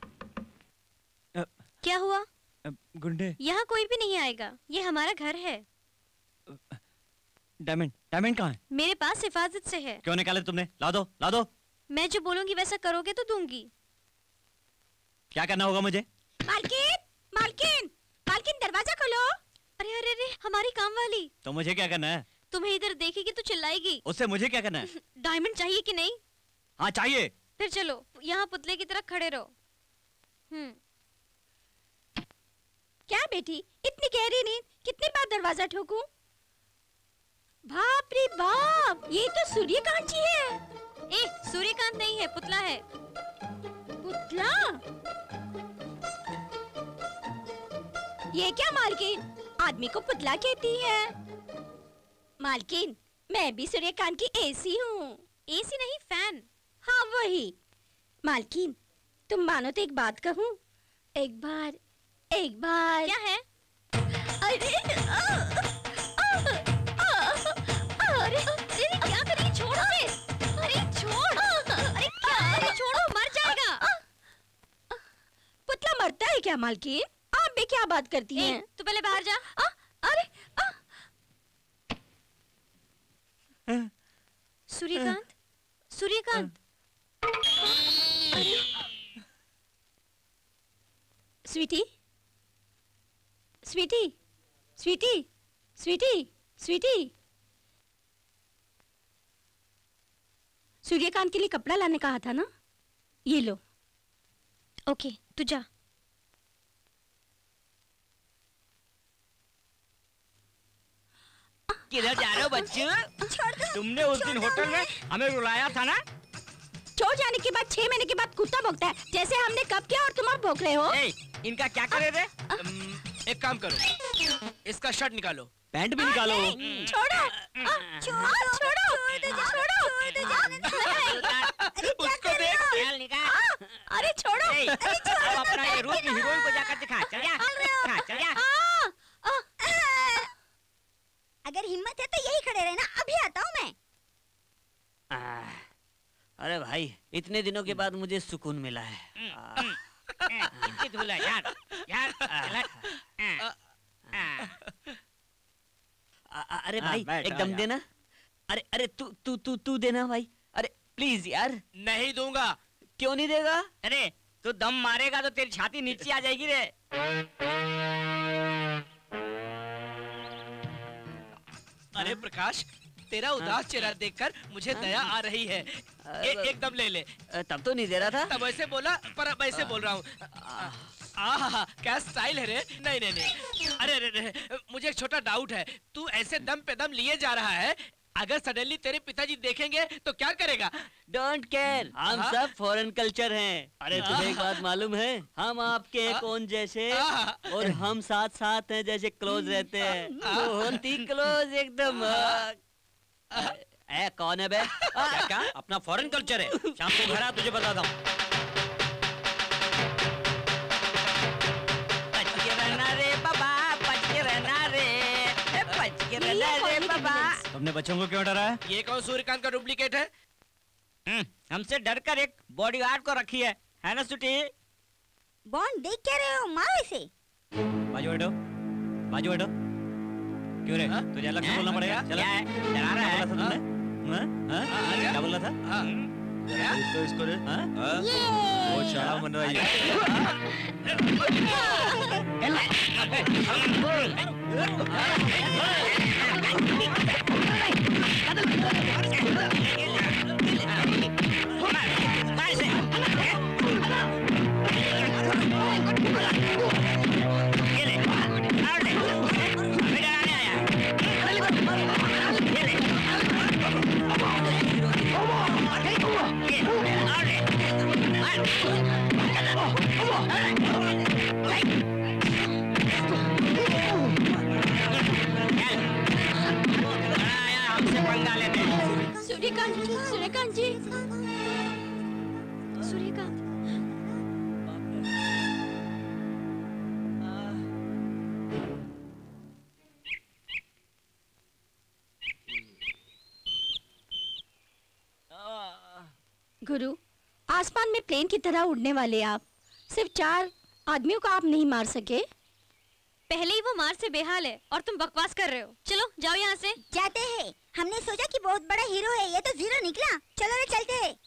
S8: क्या हुआ?
S9: गुंडे।
S8: यहाँ कोई भी नहीं आएगा, ये हमारा घर है।
S9: डायमंड, डायमंड कहाँ है?
S8: मेरे पास हिफाजत से है।
S9: क्यों निकाले तुमने? ला दो, ला दो।
S8: मैं जो बोलूंगी वैसा करोगे तो दूंगी।
S9: क्या करना होगा मुझे?
S4: मालकिन, मालकिन, मालकिन दरवाजा खोलो।
S8: अरे अरे अरे, हमारी काम वाली।
S9: तो मुझे क्या करना है?
S8: तुम्हें इधर देखेगी तो चिल्लाएगी।
S9: उससे मुझे क्या करना है?
S8: डायमंड चाहिए कि नहीं?
S9: हाँ चाहिए।
S8: फिर चलो, यहाँ पुतले की तरह खड़े रहो।
S4: क्या बेटी, इतनी गहरी नींद, कितनी बार दरवाजा ठोकूं? बाप रे बाप, ये तो सूर्यकांत जी है।
S8: ए, सूर्यकांत नहीं है, पुतला है।
S4: पुतला? ये क्या मालकिन, आदमी को पुतला कहती है? मालकिन, मैं भी सूर्यकांत की एसी हूँ।
S8: एसी नहीं, फैन।
S4: हाँ वही। मालकिन, तुम मानो तो एक बात कहूँ? एक बार
S8: क्या है?
S4: अरे
S8: क्या करी? छोड़ो उसे। अरे छोड़। अरे क्या? अरे छोड़ो, मर जाएगा।
S4: पुतला मरता है क्या मालकिन? आप भी क्या बात करती हैं?
S8: तू पहले बाहर जा।
S4: अरे
S8: सूर्यकांत, सूर्यकांत।
S4: स्वीटी, स्वीटी, स्वीटी, स्वीटी, स्वीटी। सूर्यकांत के लिए कपड़ा लाने कहा था ना? ये लो।
S8: ओके, तू जा।
S3: किधर जा रहे हो बच्चे? तुमने उस दिन होटल में हमें रुलाया था ना?
S4: छोड़ जाने के बाद 6 महीने के बाद कुत्ता भौंकता है, जैसे हमने कब किया और तुम अब भौंक रहे हो।
S3: इनका क्या करे रे? एक काम करो, इसका शर्ट निकालो,
S9: पैंट भी निकालो।
S4: छोड़ो, छोड़ो, छोड़ो,
S3: उसको देख।
S4: अरे छोड़ो।
S3: अब अपना ये रूप की हीरोइन को जाकर दिखा। चल जा, चल जा।
S6: अगर हिम्मत है तो यही खड़े रहना, अभी आता हूँ मैं।
S2: अरे भाई, इतने दिनों के बाद मुझे सुकून मिला है। अरे भाई, एक दम देना। अरे तू देना भाई। अरे प्लीज यार।
S3: नहीं दूंगा।
S2: क्यों नहीं देगा?
S3: अरे तू दम मारेगा तो तेरी छाती नीचे आ जाएगी रे। अरे प्रकाश, तेरा उदास चेहरा देखकर मुझे दया आ रही है। एक दम ले ले।
S2: तब तो नहीं दे रहा था।
S3: तब ऐसे बोला, पर अब ऐसे बोल रहा हूँ। क्या स्टाइल है रे। नहीं नहीं नहीं। अरे मुझे एक छोटा डाउट है। तू ऐसे दम पे दम लिए जा रहा है, अगर सडनली तेरे पिताजी देखेंगे तो क्या करेगा?
S2: डोंट केयर, हम सब फॉरेन कल्चर हैं। अरे तुम्हें एक बात मालूम है? हम आपके कौन जैसे और हम साथ साथ हैं जैसे क्लोज रहते हैं। बहुत ही क्लोज एकदम। कौन है बे?
S3: क्या? अपना फॉरेन कल्चर है। शाम को घर आ, तुझे बताता हूँ। बच के रहना रे बाबा, बच के रहना रे, बच के रहना रे बाबा।
S9: तुमने बच्चों को क्यों डरा है?
S3: ये कौन सूर्यकांत का डुप्लीकेट है? हमसे डरकर एक बॉडीगार्ड को रखी है ना सुटी?
S6: बॉन्ड देख क्या रहे हो? मारो इसे।
S9: बाजू हटो, बाजू हटो। क्यों रे? तुझे अलग से बोलना पड़ेगा। चलो।
S3: क्या है? डरा रहा है?
S9: क्या बोला था?
S10: तो इसको रे। वो शराब बन रहा है।
S4: सूर्यकांत, सूर्यकांत जी।
S8: सूर्यकांत।
S4: गुरु, आसमान में प्लेन की तरह उड़ने वाले आप, सिर्फ 4 आदमियों को आप नहीं मार सके।
S8: पहले ही वो मार से बेहाल है और तुम बकवास कर रहे हो। चलो जाओ यहाँ से।
S6: जाते हैं। हमने सोचा कि बहुत बड़ा हीरो है, ये तो जीरो निकला। चलो रे चलते हैं।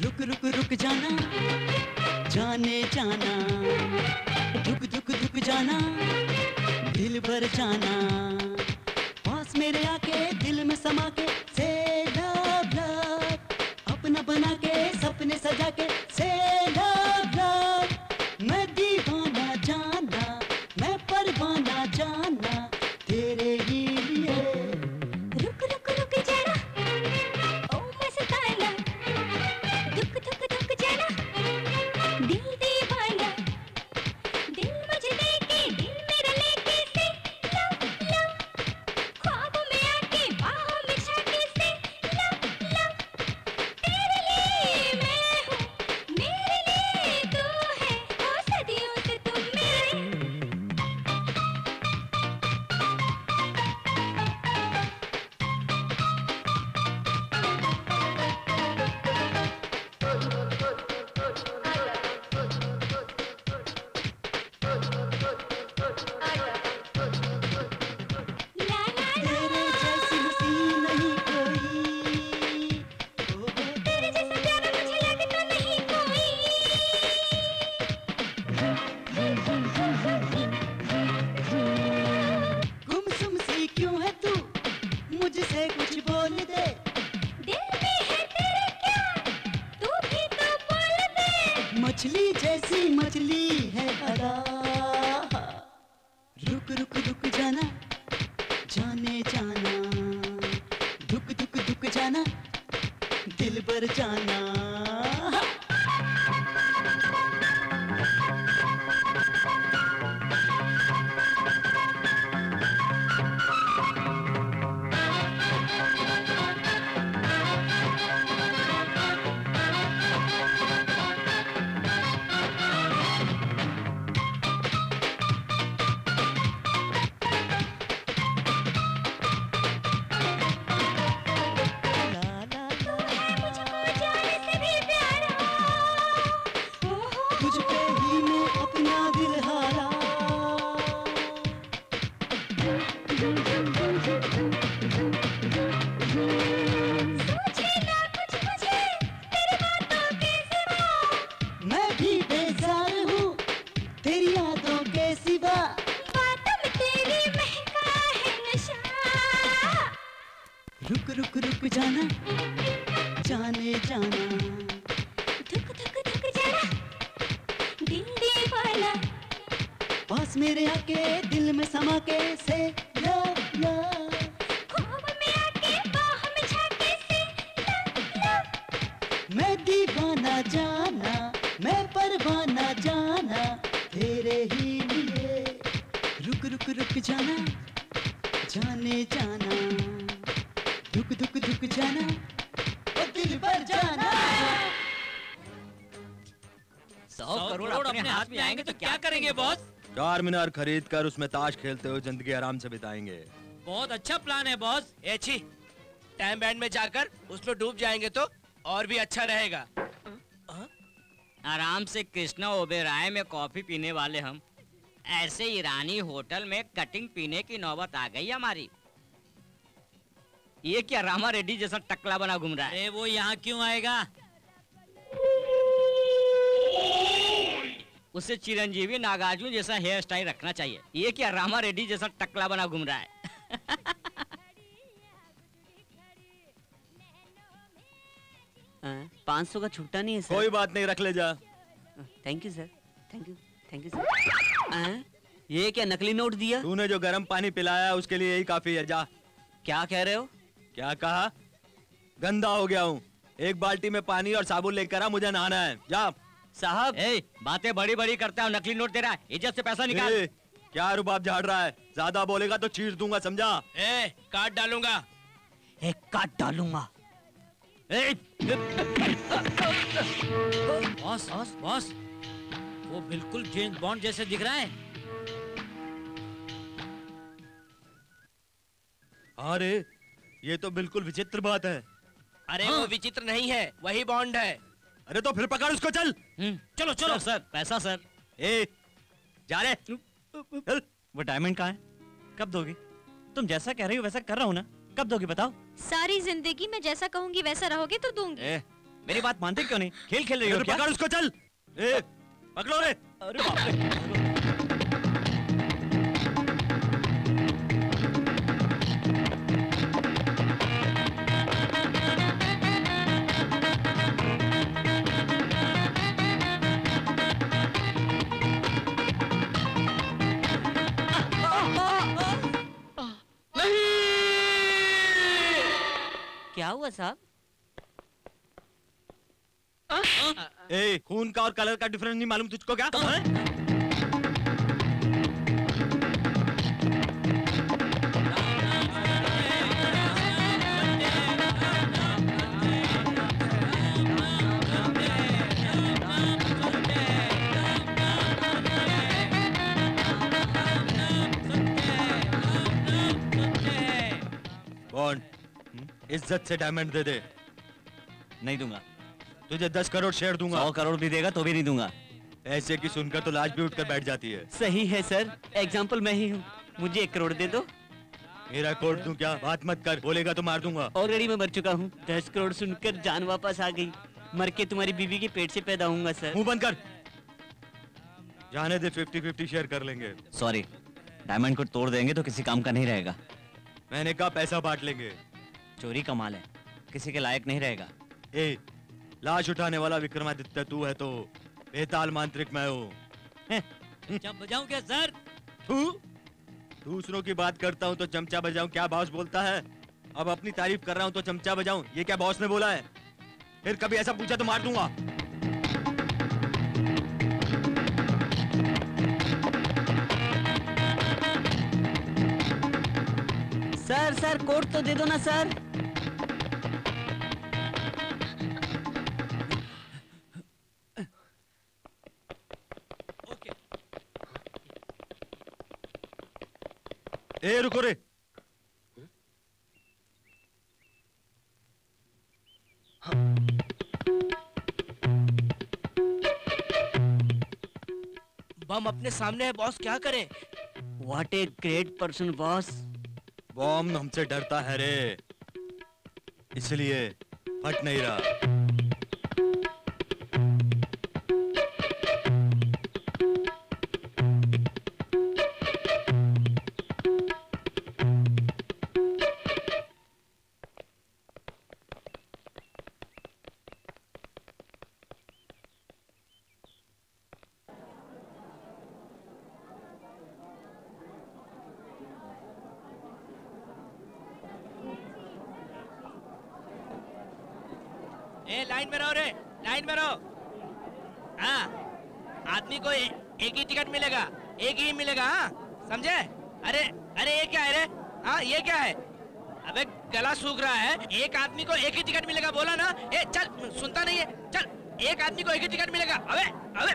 S11: रुक रुक रुक जाना जाने जाना, दुख दुख दुख जाना दिल भर जाना, पास मेरे आके दिल में समा के से लव लव, अपना बना के सपने सजा के से लव लव, मैं दीवाना जाना मैं परवाना जाना तेरे ही लिए।
S6: रुक रुक रुक जाना ओ मस्ताना, दुख दुख दुख जाना दिल दीवाना, दिल मुझे देके दिल मेरा लेके से लव लव, ख्वाबों में आके बाहों में छाके से लव लव, तेरे लिए मैं हूँ मेरे लिए तू है, ओ सदियों से तुम मेरे।
S11: तेरे जैसी हंसी नहीं कोई,
S6: तेरे जैसा प्यारा मुझे लगता नहीं कोई।
S11: गुमसुम सी क्यों है तू मुझसे कुछ बोल दे,
S6: दिल में है तेरे क्या तू भी तो बोल दे।
S11: मछली जैसी मछली है अदा, रुक रुक रुक जाना जाने जाना, दुख दुख दुख जाना दिल भर जाना।
S6: तू है मुझको जाने से भी प्यारा,
S11: तुझ पे ही मैं अपना दिल हारा,
S6: सोचे ना कुछ मुझे तेरी बातों के सिवा,
S11: मैं भी बेजार हूँ तेरी यादों के सिवा।
S6: बातों में तेरी महका है नशा।
S11: रुक रुक रुक जाना जाने जाना,
S6: धुक धुक धुक जाना दिल दीवाना,
S11: पास मेरे आके दिल में समा के से लव लव,
S6: ख्वाब में आके बाहों में झाके से लव लव,
S11: मैं दीवाना जाना मैं परवाना जाना तेरे ही लिए। रुक रुक रुक जाना जाने जाना, दुख दुख दुख जाना ओ दिल भर जाना।
S1: 100 करोड़ अपने हाथ में आएंगे तो क्या करेंगे बॉस?
S10: 4 मीनार खरीद कर उसमें ताश खेलते हुए जिंदगी आराम से बिताएंगे।
S1: बहुत अच्छा प्लान है बॉस।
S3: ए छी, टाइम बैंड में जाकर उसमें डूब जाएंगे तो और भी अच्छा रहेगा।
S2: आराम से कृष्णा ओबेराय में कॉफी पीने वाले हम, ऐसे ईरानी होटल में कटिंग पीने की नौबत आ गई हमारी। ये क्या रामा रेड्डी जैसा टकला बना घूम रहा है?
S1: अरे वो यहाँ क्यों आएगा?
S2: उसे चिरंजीवी नागार्जुन जैसा हेयर स्टाइल रखना चाहिए। ये क्या रामा रेड्डी जैसा टकला बना घूम रहा है? 500 का छुट्टा नहीं है सर।
S10: कोई बात नहीं, रख ले जा।
S2: Thank you sir, thank you sir. ये क्या नकली नोट दिया?
S10: तूने जो गर्म पानी पिलाया उसके लिए यही काफी है, जा।
S2: क्या कह रहे हो?
S10: क्या कहा? गंदा हो गया हूँ। एक बाल्टी में पानी और साबुन लेकर आ, मुझे नहाना है, जा।
S2: साहब बातें बड़ी बड़ी करता हूँ, नकली नोट दे रहा है, इज्जत से पैसा निकाल।
S10: क्या रुबाब झाड़ रहा है? ज्यादा बोलेगा तो चीर दूंगा, समझा?
S3: काट डालूंगा।
S2: काट डालूंगा।
S1: बॉस बॉस, वो बिल्कुल जेम्स बॉन्ड जैसे दिख रहा है।
S10: अरे ये तो बिल्कुल विचित्र बात है।
S3: अरे वो विचित्र नहीं है, वही बॉन्ड है।
S10: अरे तो फिर पकड़ उसको, चल।
S1: चलो चलो
S2: सर, पैसा सर।
S10: जा रे।
S9: वो डायमंड कहाँ है? कब दोगी? तुम जैसा कह रही हो वैसा कर रहा हूँ ना, कब दोगी बताओ?
S8: सारी जिंदगी मैं जैसा कहूंगी वैसा रहोगे तो दूंगी।
S9: मेरी बात मानते क्यों नहीं? खेल खेल रही हो क्या?
S10: पकड़ उसको, चल। ए, पकड़ो रे।
S9: अरे बाप रे।
S2: क्या हुआ साहब?
S10: ए, खून का और कलर का डिफरेंस नहीं मालूम तुझको क्या? कौन? इज्जत से डायमंड दे दे।
S9: नहीं दूंगा।
S10: तुझे 10 करोड़ शेयर दूंगा।
S9: 100 करोड़ भी देगा तो भी नहीं दूंगा।
S10: ऐसे की सुनकर तो लाज भी उठकर बैठ जाती है।
S2: सही है सर, एग्जाम्पल मैं ही हूँ। मुझे 1 करोड़ दे दो।
S10: मेरा कोड दूं क्या? बात मत कर, बोलेगा तो मार दूंगा।
S2: ऑलरेडी मैं मर चुका हूँ। 10 करोड़ सुनकर जान वापस आ गई। मर के तुम्हारी बीवी के पेट से पैदा होऊंगा सर।
S10: मुंह बंद कर। जाने दे, 50-50 शेयर कर लेंगे।
S9: सॉरी, डायमंड को तोड़ देंगे तो किसी काम का नहीं रहेगा।
S10: मैंने कहा पैसा बांट लेंगे।
S9: चोरी का माल है, किसी के लायक नहीं रहेगा।
S10: ए, लाश उठाने वाला विक्रमादित्य तू है तो बेताल मांत्रिक मैं हूँ।
S1: जब बजाऊं क्या सर?
S10: तू दूसरों की बात करता हूँ तो चमचा बजाऊं? क्या बॉस बोलता है? अब अपनी तारीफ कर रहा हूँ तो चमचा बजाऊं? ये क्या बॉस ने बोला है? फिर कभी ऐसा पूछा तो मार दूंगा।
S2: सर सर कोड तो दे दो ना सर।
S10: ए रुको रे।
S3: बम अपने सामने है बॉस, क्या करें?
S2: What a great person boss.
S10: Bomb हमसे डरता है रे, इसलिए फट नहीं रहा।
S3: ए, लाइन में रहो रे, लाइन में रहो। हाँ, आदमी को एक ही टिकट मिलेगा, एक ही मिलेगा। हाँ, समझे? अरे अरे ये क्या है रे? हाँ, ये क्या है? अबे गला सूख रहा है। एक आदमी को एक ही टिकट मिलेगा, बोला ना? ए चल, सुनता नहीं है? चल, एक आदमी को एक ही टिकट मिलेगा। अबे अबे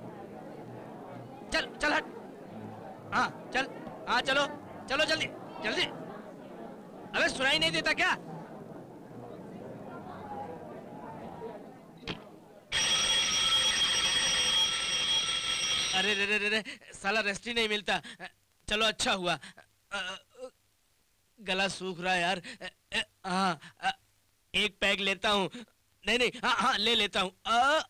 S3: चल चल हट। हाँ चल, हाँ चलो चलो जल्दी जल्दी। अबे सुनाई नहीं देता क्या? अरे रे रे रे रे, साला रेस्ट ही नहीं मिलता। चलो अच्छा हुआ, गला सूख रहा है यार। हाँ, एक पैग लेता हूँ। नहीं नहीं, हाँ हाँ ले लेता हूँ।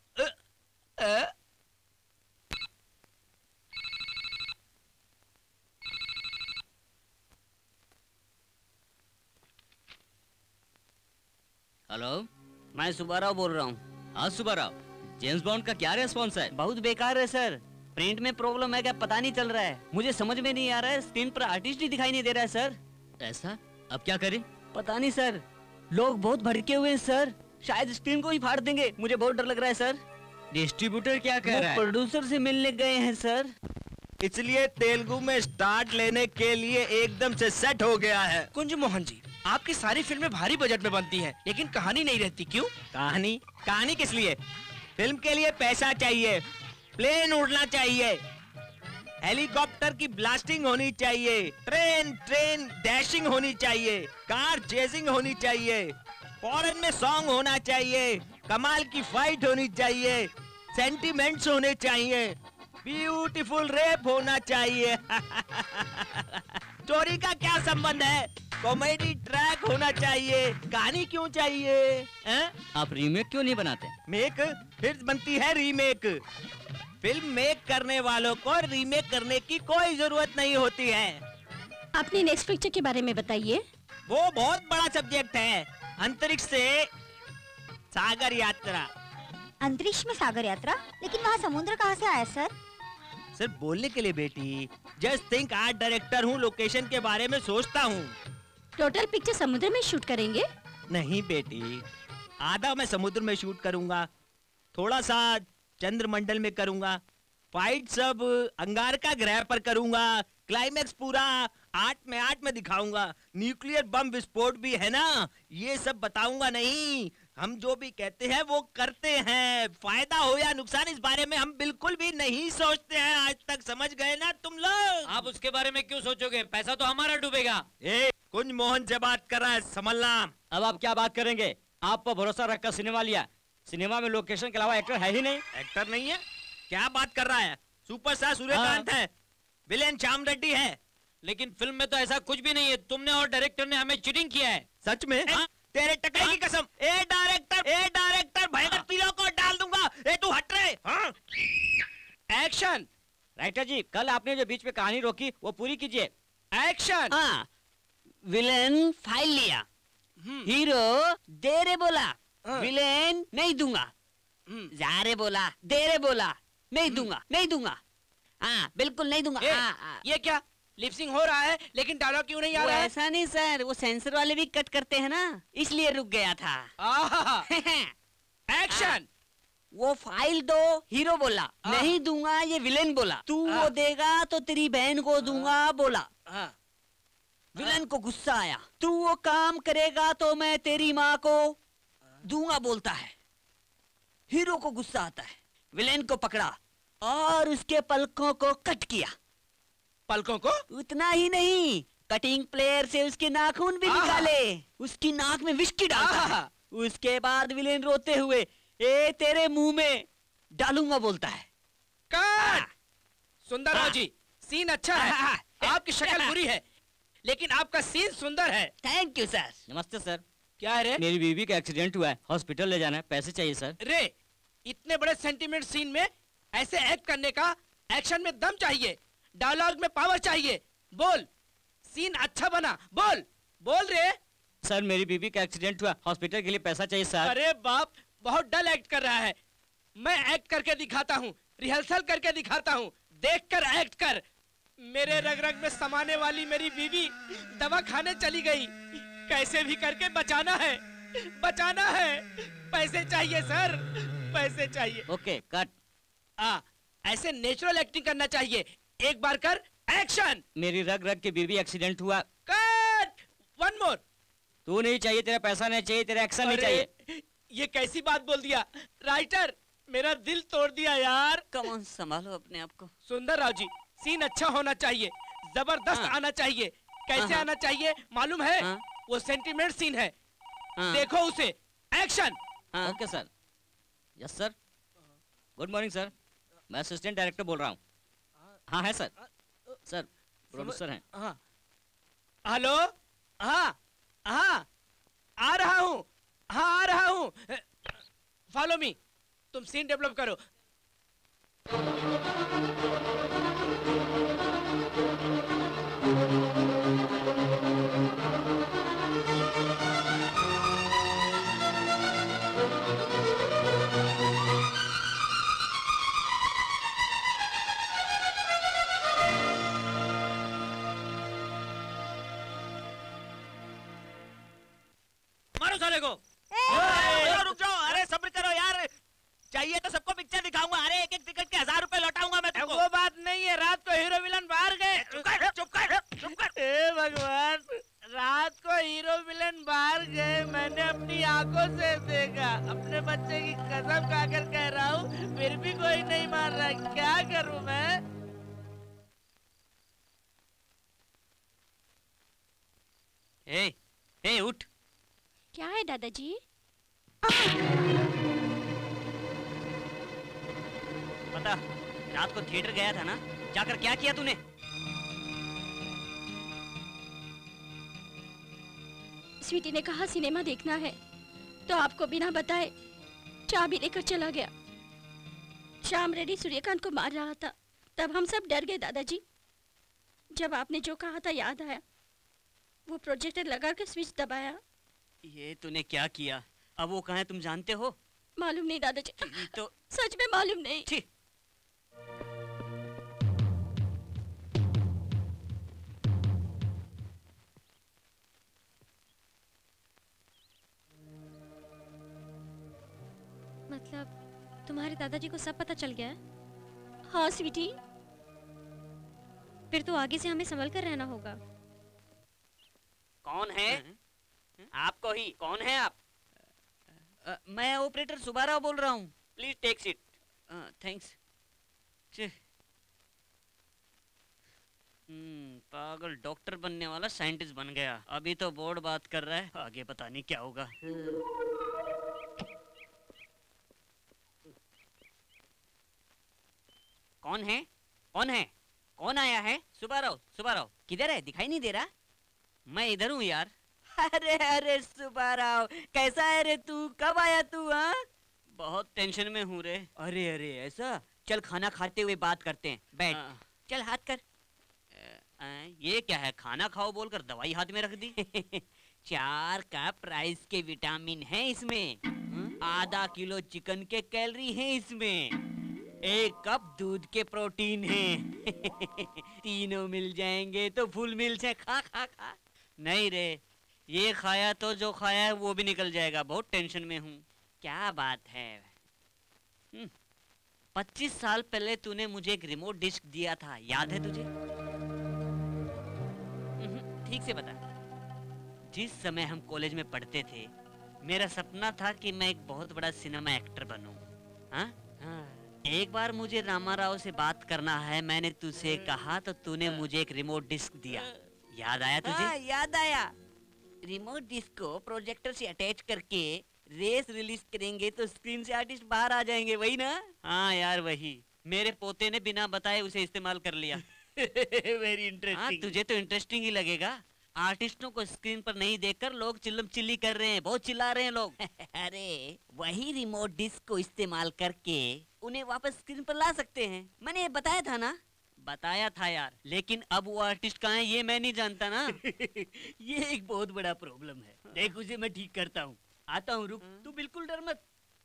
S2: हेलो, मैं सुब्बाराव बोल रहा हूँ।
S9: हाँ सुब्बाराव, जेम्स बॉन्ड का क्या रेस्पॉन्स है?
S2: बहुत बेकार है सर। प्रिंट में प्रॉब्लम है क्या पता नहीं चल रहा है। मुझे समझ में नहीं आ रहा है, स्क्रीन पर आर्टिस्ट ही दिखाई नहीं दे रहा है सर।
S9: ऐसा? अब क्या करें?
S2: पता नहीं सर, लोग बहुत भड़के हुए हैं सर। शायद स्क्रीन को ही फाड़ देंगे, मुझे बहुत डर लग रहा है सर।
S9: डिस्ट्रीब्यूटर क्या कह रहा है?
S2: प्रोड्यूसर से मिलने गए हैं सर।
S10: इसलिए तेलुगु में स्टार्ट लेने के लिए एकदम से सेट हो गया है।
S3: कुंज मोहन जी, आपकी सारी फिल्में भारी बजट में बनती हैं, लेकिन कहानी नहीं रहती, क्यों?
S10: कहानी? कहानी किस लिए? फिल्म के लिए पैसा चाहिए, प्लेन उड़ना चाहिए, हेलीकॉप्टर की ब्लास्टिंग होनी चाहिए, ट्रेन डैशिंग होनी चाहिए, कार चेजिंग होनी चाहिए, फॉरेन में सॉन्ग होना चाहिए, कमाल की फाइट होनी चाहिए, सेंटिमेंट्स होने चाहिए, ब्यूटीफुल रेप होना चाहिए। स्टोरी का क्या संबंध है? कॉमेडी ट्रैक होना चाहिए। कहानी क्यों चाहिए?
S2: आप रीमेक क्यों नहीं बनाते?
S10: मेक फिर बनती है रीमेक। फिल्म मेक करने वालों को रीमेक करने की कोई जरूरत नहीं होती है।
S4: अपनी नेक्स्ट पिक्चर के बारे में बताइए।
S10: वो बहुत बड़ा सब्जेक्ट है। अंतरिक्ष से सागर यात्रा।
S6: अंतरिक्ष में सागर यात्रा? लेकिन वहाँ समुद्र कहाँ से आया सर?
S10: सिर्फ बोलने के लिए बेटी। जस्ट थिंक, आर्ट डायरेक्टर हूँ, लोकेशन के बारे में सोचता हूँ।
S4: टोटल पिक्चर समुद्र में शूट करेंगे?
S10: नहीं बेटी, आधा मैं समुद्र में शूट करूंगा, थोड़ा सा चंद्रमंडल में करूंगा, फाइट सब अंगारका ग्रह पर करूंगा, क्लाइमेक्स पूरा 8 में दिखाऊंगा, न्यूक्लियर बम विस्फोट भी है ना, ये सब बताऊंगा नहीं। हम जो भी कहते हैं वो करते हैं। फायदा हो या नुकसान इस बारे में हम बिल्कुल भी नहीं सोचते हैं आज तक। समझ गए ना तुम लोग?
S1: आप उसके बारे में क्यों सोचोगे? पैसा तो हमारा डूबेगा।
S10: कुंज मोहन से बात कर रहा है, समझना।
S9: अब आप क्या बात करेंगे? आप पर भरोसा रखकर सिनेमा लिया। सिनेमा में लोकेशन के अलावा एक्टर है ही नहीं।
S10: एक्टर नहीं है? क्या बात कर रहा है? सुपरस्टार सूर्यकांत है, विलेन श्याम रेड्डी है।
S1: लेकिन फिल्म में तो ऐसा कुछ भी नहीं है। तुमने और डायरेक्टर ने हमें चीटिंग किया है।
S10: सच में? तेरे टकले की कसम। ए डायरेक्टर भयंकर तीरों को डाल दूंगा। ए तू हट रहे।
S3: एक्शन।
S9: राइटर जी, कल आपने जो बीच में कहानी रोकी वो पूरी कीजिए।
S3: एक्शन।
S2: हाँ, विलेन फाइल लिया, हीरो दे रे बोला, विलेन नहीं दूंगा, जा रे बोला, दे रे बोला, नहीं दूंगा, नहीं दूंगा, हाँ बिल्कुल नहीं दूंगा।
S3: ये क्या लिपसिंग हो रहा है, लेकिन डायलॉग क्यों नहीं आ रहा है?
S2: ऐसा नहीं सर, वो सेंसर वाले भी कट करते हैं ना, इसलिए रुक गया था।
S3: एक्शन।
S2: वो फाइल दो, हीरो बोला नहीं दूंगा, ये विलेन बोला तू वो देगा तो तेरी बहन को दूंगा बोला। विलेन को गुस्सा आया, तू वो काम करेगा तो मैं तेरी माँ को दूंगा बोलता है। हीरो को गुस्सा आता है, विलेन को पकड़ा और उसके पलकों को कट किया।
S3: पलकों को?
S2: उतना ही नहीं, कटिंग प्लेयर से उसके नाखून भी निकाले, उसकी नाक में विस्की डालता है। उसके बाद विलेन रोते हुए ए तेरे मुंह में डालूंगा बोलता है।
S3: कट। सुंदर राव जी, सीन अच्छा है, आपकी शक्ल बुरी है, लेकिन आपका सीन सुंदर है।
S2: Thank you sir.
S9: नमस्ते सर।
S3: क्या है रे?
S9: मेरी बीवी का एक्सीडेंट हुआ है, हॉस्पिटल ले जाना है, पैसे चाहिए सर।
S3: रे, इतने बड़े सेंटीमेंट सीन में ऐसे एक्ट करने का, एक्शन में दम चाहिए, डायलॉग में पावर चाहिए। बोल, सीन अच्छा बना, बोल बोल रे।
S9: सर मेरी बीवी का एक्सीडेंट हुआ, हॉस्पिटल के लिए पैसा चाहिए सर।
S3: अरे बाप, बहुत डल एक्ट कर रहा है। मैं एक्ट करके दिखाता हूँ, रिहर्सल करके दिखाता हूँ, देखकर एक्ट कर। मेरे रग रग में समाने वाली मेरी बीवी दवा खाने चली गई, कैसे भी करके बचाना है, बचाना है। पैसे चाहिए सर, पैसे चाहिए।
S9: Okay cut.
S3: ऐसे नेचुरल एक्टिंग करना चाहिए। एक बार कर, एक्शन।
S9: मेरी रग रग की बीवी एक्सीडेंट हुआ।
S3: कट। One more.
S9: तू नहीं चाहिए, तेरा पैसा नहीं चाहिए, तेरा एक्शन नहीं चाहिए।
S3: ये कैसी बात बोल दिया राइटर, मेरा दिल तोड़ दिया यार।
S2: कम ऑन, संभालो अपने आप को।
S3: सुंदर राव जी, सीन अच्छा होना चाहिए, जबरदस्त आना चाहिए। कैसे आना चाहिए मालूम है? वो सेंटीमेंट सीन है, देखो उसे। Action.
S9: Okay sir. Yes sir. Good morning sir, मैं असिस्टेंट डायरेक्टर बोल रहा हूँ। हाँ है सर, सर प्रोड्यूसर हैं।
S3: हेलो। हाँ हाँ, आ रहा हूँ, हाँ आ रहा हूँ। फॉलो मी, तुम सीन डेवलप करो।
S10: मारो साले को। रुक जाओ, अरे सब्र करो यार, चाहिए तो सबको पिक्चर दिखाऊंगा। अरे एक एक टिकट के 1000 रुपए लौटाऊंगा मैं तुमको।
S3: वो बात नहीं है, रात को हीरो विलन बाहर गए।
S10: चुप कर।
S3: हे भगवान, रात को हीरो विलन बाहर गए, मैंने अपनी आंखों से देखा। अपने बच्चे की कसम खाकर कह रहा हूँ, फिर भी कोई नहीं मान रहा। क्या करूँ मैं?
S2: ए उठ।
S4: क्या है दादाजी?
S2: पता, रात को थिएटर गया था ना, जाकर क्या किया तूने?
S4: स्वीटी ने कहा सिनेमा देखना है, तो आपको बिना बताए चाबी लेकर चला गया। श्याम रेड्डी सूर्यकांत को मार रहा था, तब हम सब डर गए दादाजी। जब आपने जो कहा था याद आया, वो प्रोजेक्टर लगा के स्विच दबाया।
S2: ये तूने क्या किया? अब वो कहाँ है तुम जानते हो?
S4: मालूम नहीं दादाजी,
S2: तो
S4: सच में मालूम नहीं।
S2: ठीक।
S8: मतलब तुम्हारे दादाजी को सब पता चल गया है?
S4: हाँ स्वीटी।
S8: फिर तो आगे से हमें संभल कर रहना होगा।
S2: कौन है? आपको ही। कौन है आप? मैं ऑपरेटर सुब्बाराव बोल रहा हूँ। Please take seat. थैंक्स। पागल डॉक्टर बनने वाला साइंटिस्ट बन गया। अभी तो बोर्ड बात कर रहा है, आगे पता नहीं क्या होगा। कौन है? कौन है? कौन आया है? सुब्बाराव, सुब्बाराव किधर है? दिखाई नहीं दे रहा। मैं इधर हूँ यार। अरे अरे सुब्बाराव, कैसा है रे तू? कब आया तू? हाँ, बहुत टेंशन में हूँ रे। अरे अरे ऐसा? चल खाना खाते हुए बात करते हैं, बैठ। चल हाथ कर। ये क्या है? खाना खाओ बोलकर दवाई हाथ में रख दी। 4 का प्राइस के विटामिन है इसमें, आधा किलो चिकन के कैलोरी है इसमें, 1 कप दूध के प्रोटीन है। तीनों मिल जाएंगे तो फुल मील से खा खा खा। नहीं रे, ये खाया तो जो खाया है वो भी निकल जाएगा। बहुत टेंशन में हूँ। क्या बात है? 25 साल पहले तूने मुझे एक रिमोट डिस्क दिया था, याद है तुझे? ठीक से बता। जिस समय हम कॉलेज में पढ़ते थे, मेरा सपना था कि मैं एक बहुत बड़ा सिनेमा एक्टर बनूं। हाँ? एक बार मुझे रामाराव से बात करना है, मैंने तुझसे कहा तो तूने मुझे एक रिमोट डिस्क दिया। याद आया तुझे? हाँ, याद आया। रिमोट डिस्क को प्रोजेक्टर से अटैच करके रेस रिलीज करेंगे तो स्क्रीन से आर्टिस्ट बाहर आ जाएंगे, वही ना? हाँ यार वही। मेरे पोते ने बिना बताए उसे इस्तेमाल कर लिया। Very interesting. हाँ, तुझे तो इंटरेस्टिंग ही लगेगा। आर्टिस्टों को स्क्रीन पर नहीं देखकर लोग चिल्लम चिल्ली कर रहे हैं, बहुत चिल्ला रहे हैं लोग। अरे वही रिमोट डिस्क को इस्तेमाल करके उन्हें वापस स्क्रीन पर ला सकते हैं। मैंने ये बताया था ना? बताया था यार, लेकिन अब वो आर्टिस्ट कहाँ है ये मैं नहीं जानता ना। ये एक बहुत बड़ा प्रॉब्लम है। देख उसे मैं ठीक करता हूँ। आता हूँ, रुक। तू बिल्कुल डर मत।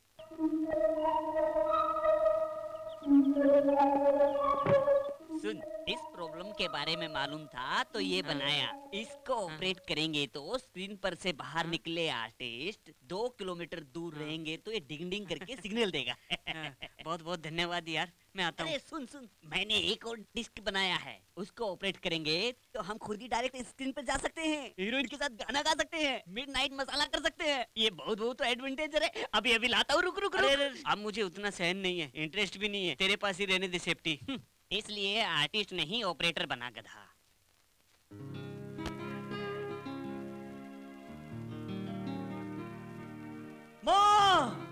S2: सुन, इस प्रॉब्लम के बारे में मालूम था तो ये बनाया। इसको ऑपरेट करेंगे तो स्क्रीन पर से बाहर निकले आर्टिस्ट 2 किलोमीटर दूर रहेंगे तो ये डिंग डिंग करके सिग्नल देगा। बहुत बहुत धन्यवाद यार, मैं आता हूँ। सुन सुन, मैंने एक और डिस्क बनाया है, उसको ऑपरेट करेंगे तो हम खुद ही डायरेक्ट स्क्रीन पर जा सकते हैं, हीरोइन के साथ गाना गा सकते हैं, मिडनाइट मसाला कर सकते हैं। ये बहुत बहुत एडवांटेज है। अभी अभी लाता हूँ, रुक रुक रुक। अब मुझे उतना सहन नहीं है, इंटरेस्ट भी नहीं है। तेरे पास ही रहने दे सेफ्टी। इसलिए आर्टिस्ट नहीं ऑपरेटर बना, गधा।
S11: माँ!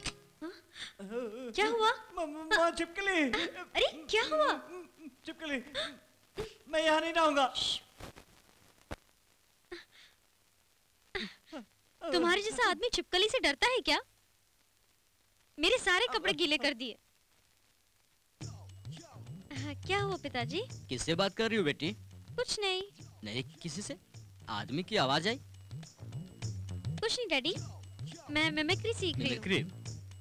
S8: क्या हुआ?
S11: माँ छिपकली!
S8: अरे क्या हुआ?
S11: छिपकली, मैं यहाँ नहीं रहूंगा।
S8: तुम्हारे जैसा आदमी छिपकली से डरता है क्या? मेरे सारे कपड़े गीले कर दिए। क्या हुआ पिताजी?
S1: किससे बात कर रही हो बेटी?
S8: कुछ नहीं।
S1: नहीं किसी से? आदमी की आवाज आई।
S8: कुछ नहीं डैडी, मैं मिमिक्री सीख रही हूँ।
S1: मिमिक्री?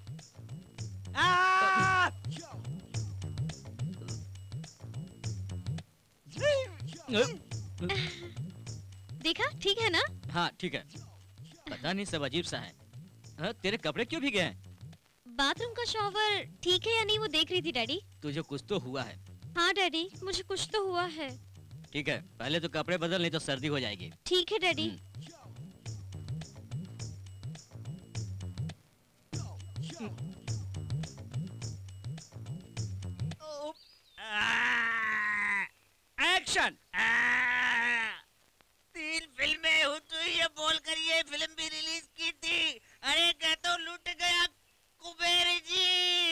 S8: देखा ठीक है ना?
S1: हाँ ठीक है। पता नहीं सब अजीब सा है। हाँ, तेरे कपड़े क्यों भीगे हैं?
S8: बाथरूम का शॉवर ठीक है या नहीं वो देख रही थी डैडी।
S1: तुझे कुछ तो हुआ है।
S8: हाँ डैडी, मुझे कुछ तो हुआ है।
S1: ठीक है, पहले तो कपड़े बदल, नहीं तो सर्दी हो जाएगी।
S8: ठीक है डैडी।
S3: एक्शन।
S2: 3 फिल्में हूँ तू ये बोलकर ये फिल्म भी रिलीज की थी। अरे क्या तो लूट गया कुबेर जी।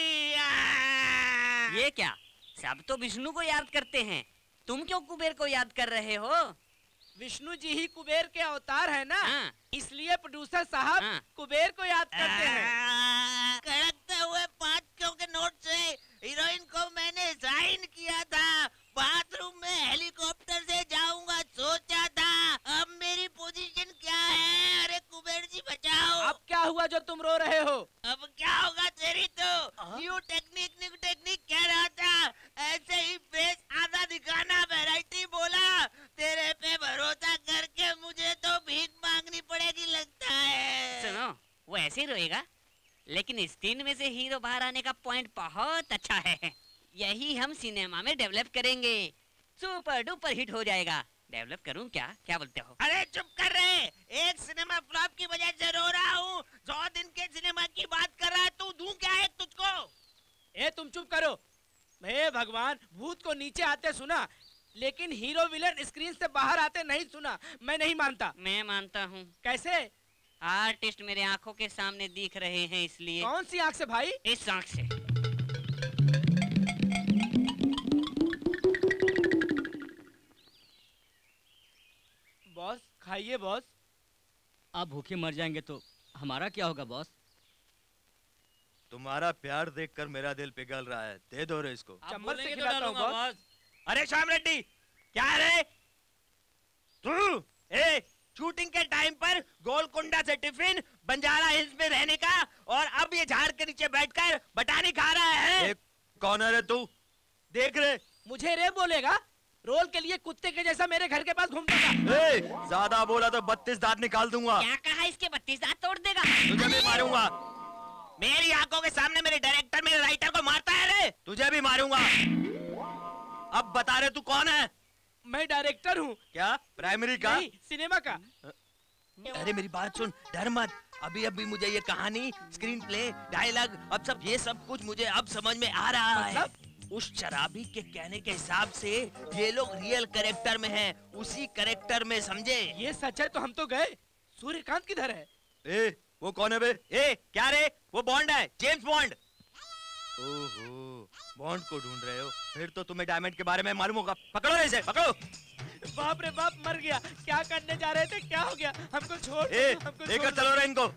S2: ये क्या? सब तो विष्णु को याद करते हैं, तुम क्यों कुबेर को याद कर रहे हो?
S3: विष्णु जी ही कुबेर के अवतार है ना,
S2: हाँ।
S3: इसलिए प्रोड्यूसर साहब
S2: हाँ।
S3: कुबेर को याद करते हैं।
S10: कड़कते हुए 500 के नोट से हीरोइन को मैंने साइन किया था। बाथरूम में हेलीकॉप्टर से जाऊंगा सोचा था। अब मेरी पोजीशन क्या है? अरे कुबेर जी बचाओ।
S3: अब क्या हुआ जो तुम रो रहे हो?
S10: अब क्या होगा तेरी तो न्यू टेक्निक कह रहा था। ऐसे ही फेस आधा दिखाना, वैरायटी बोला। तेरे पे भरोसा करके मुझे तो भीख मांगनी पड़ेगी लगता है।
S2: सुनो, वो ऐसे ही रोएगा, लेकिन स्क्रीन में से हीरो बाहर आने का पॉइंट बहुत अच्छा है। यही हम सिनेमा में डेवलप करेंगे, सुपर डुपर हिट हो जाएगा। डेवलप करूं क्या? क्या बोलते हो?
S10: अरे चुप कर रहे। एक सिनेमा फ्लॉप की वजह से रो रहा हूँ। 100 दिन के सिनेमा की बात कर रहा है तू। दूं क्या है तुझको?
S3: ए तुम चुप करो। हे भगवान, भूत को नीचे आते सुना, लेकिन हीरो विलन स्क्रीन से बाहर आते नहीं सुना। मैं नहीं मानता।
S2: मैं मानता हूँ।
S3: कैसे?
S2: आर्टिस्ट मेरे आंखों के सामने दिख रहे हैं, इसलिए।
S3: कौन सी आंख से भाई?
S2: इस आंख से।
S3: बॉस खाइए बॉस।
S12: आप भूखे मर जाएंगे तो हमारा क्या होगा बॉस?
S13: तुम्हारा प्यार देखकर मेरा दिल पिघल रहा है। दे दो रे इसको।
S3: चम्मच से खिलाता हूँ बॉस।
S10: अरे श्याम रेड्डी, क्या रे तू? शूटिंग के टाइम पर गोलकुंडा से टिफिन, बंजारा हिल्स में रहने का, और अब ये झाड़ के नीचे बैठकर बटानी खा रहा है।
S13: कौन है रे तू?
S3: देख रे, मुझे रे बोलेगा? रोल के लिए कुत्ते के जैसा मेरे घर के पास घूमता था।
S13: ज्यादा बोला तो 32 दांत निकाल दूंगा।
S2: क्या कहा? इसके 32 दांत तोड़ देगा।
S13: तुझे भी मारूंगा।
S10: मेरी आंखों के सामने मेरे डायरेक्टर मेरे राइटर को मारता है रे।
S13: तुझे भी मारूंगा। अब बता रहे तू कौन है?
S3: मैं डायरेक्टर हूँ।
S13: क्या प्राइमरी का?
S3: नहीं, सिनेमा का।
S10: अरे मेरी बात सुन, डर मत। अभी अभी मुझे ये कहानी, स्क्रीन प्ले, डायलॉग, अब सब ये सब कुछ मुझे अब समझ में आ रहा है। उस शराबी के कहने के हिसाब से ये लोग रियल कैरेक्टर में हैं, उसी कैरेक्टर में, समझे?
S3: ये सच है तो हम तो गए। सूर्यकांत किधर है?
S13: वो कौन है बे?
S10: क्या रे? वो बॉन्ड है, जेम्स बॉन्ड।
S13: ओहो, बॉन्ड को ढूंढ रहे हो? फिर तो तुम्हें डायमंड के बारे में मालूम होगा। पकड़ो इसे, पकड़ो।
S3: बाप रे बाप, मर गया। क्या करने जा रहे थे? क्या हो गया? हमको छोड़ दो, हमको
S13: लेकर चलो रे इनको।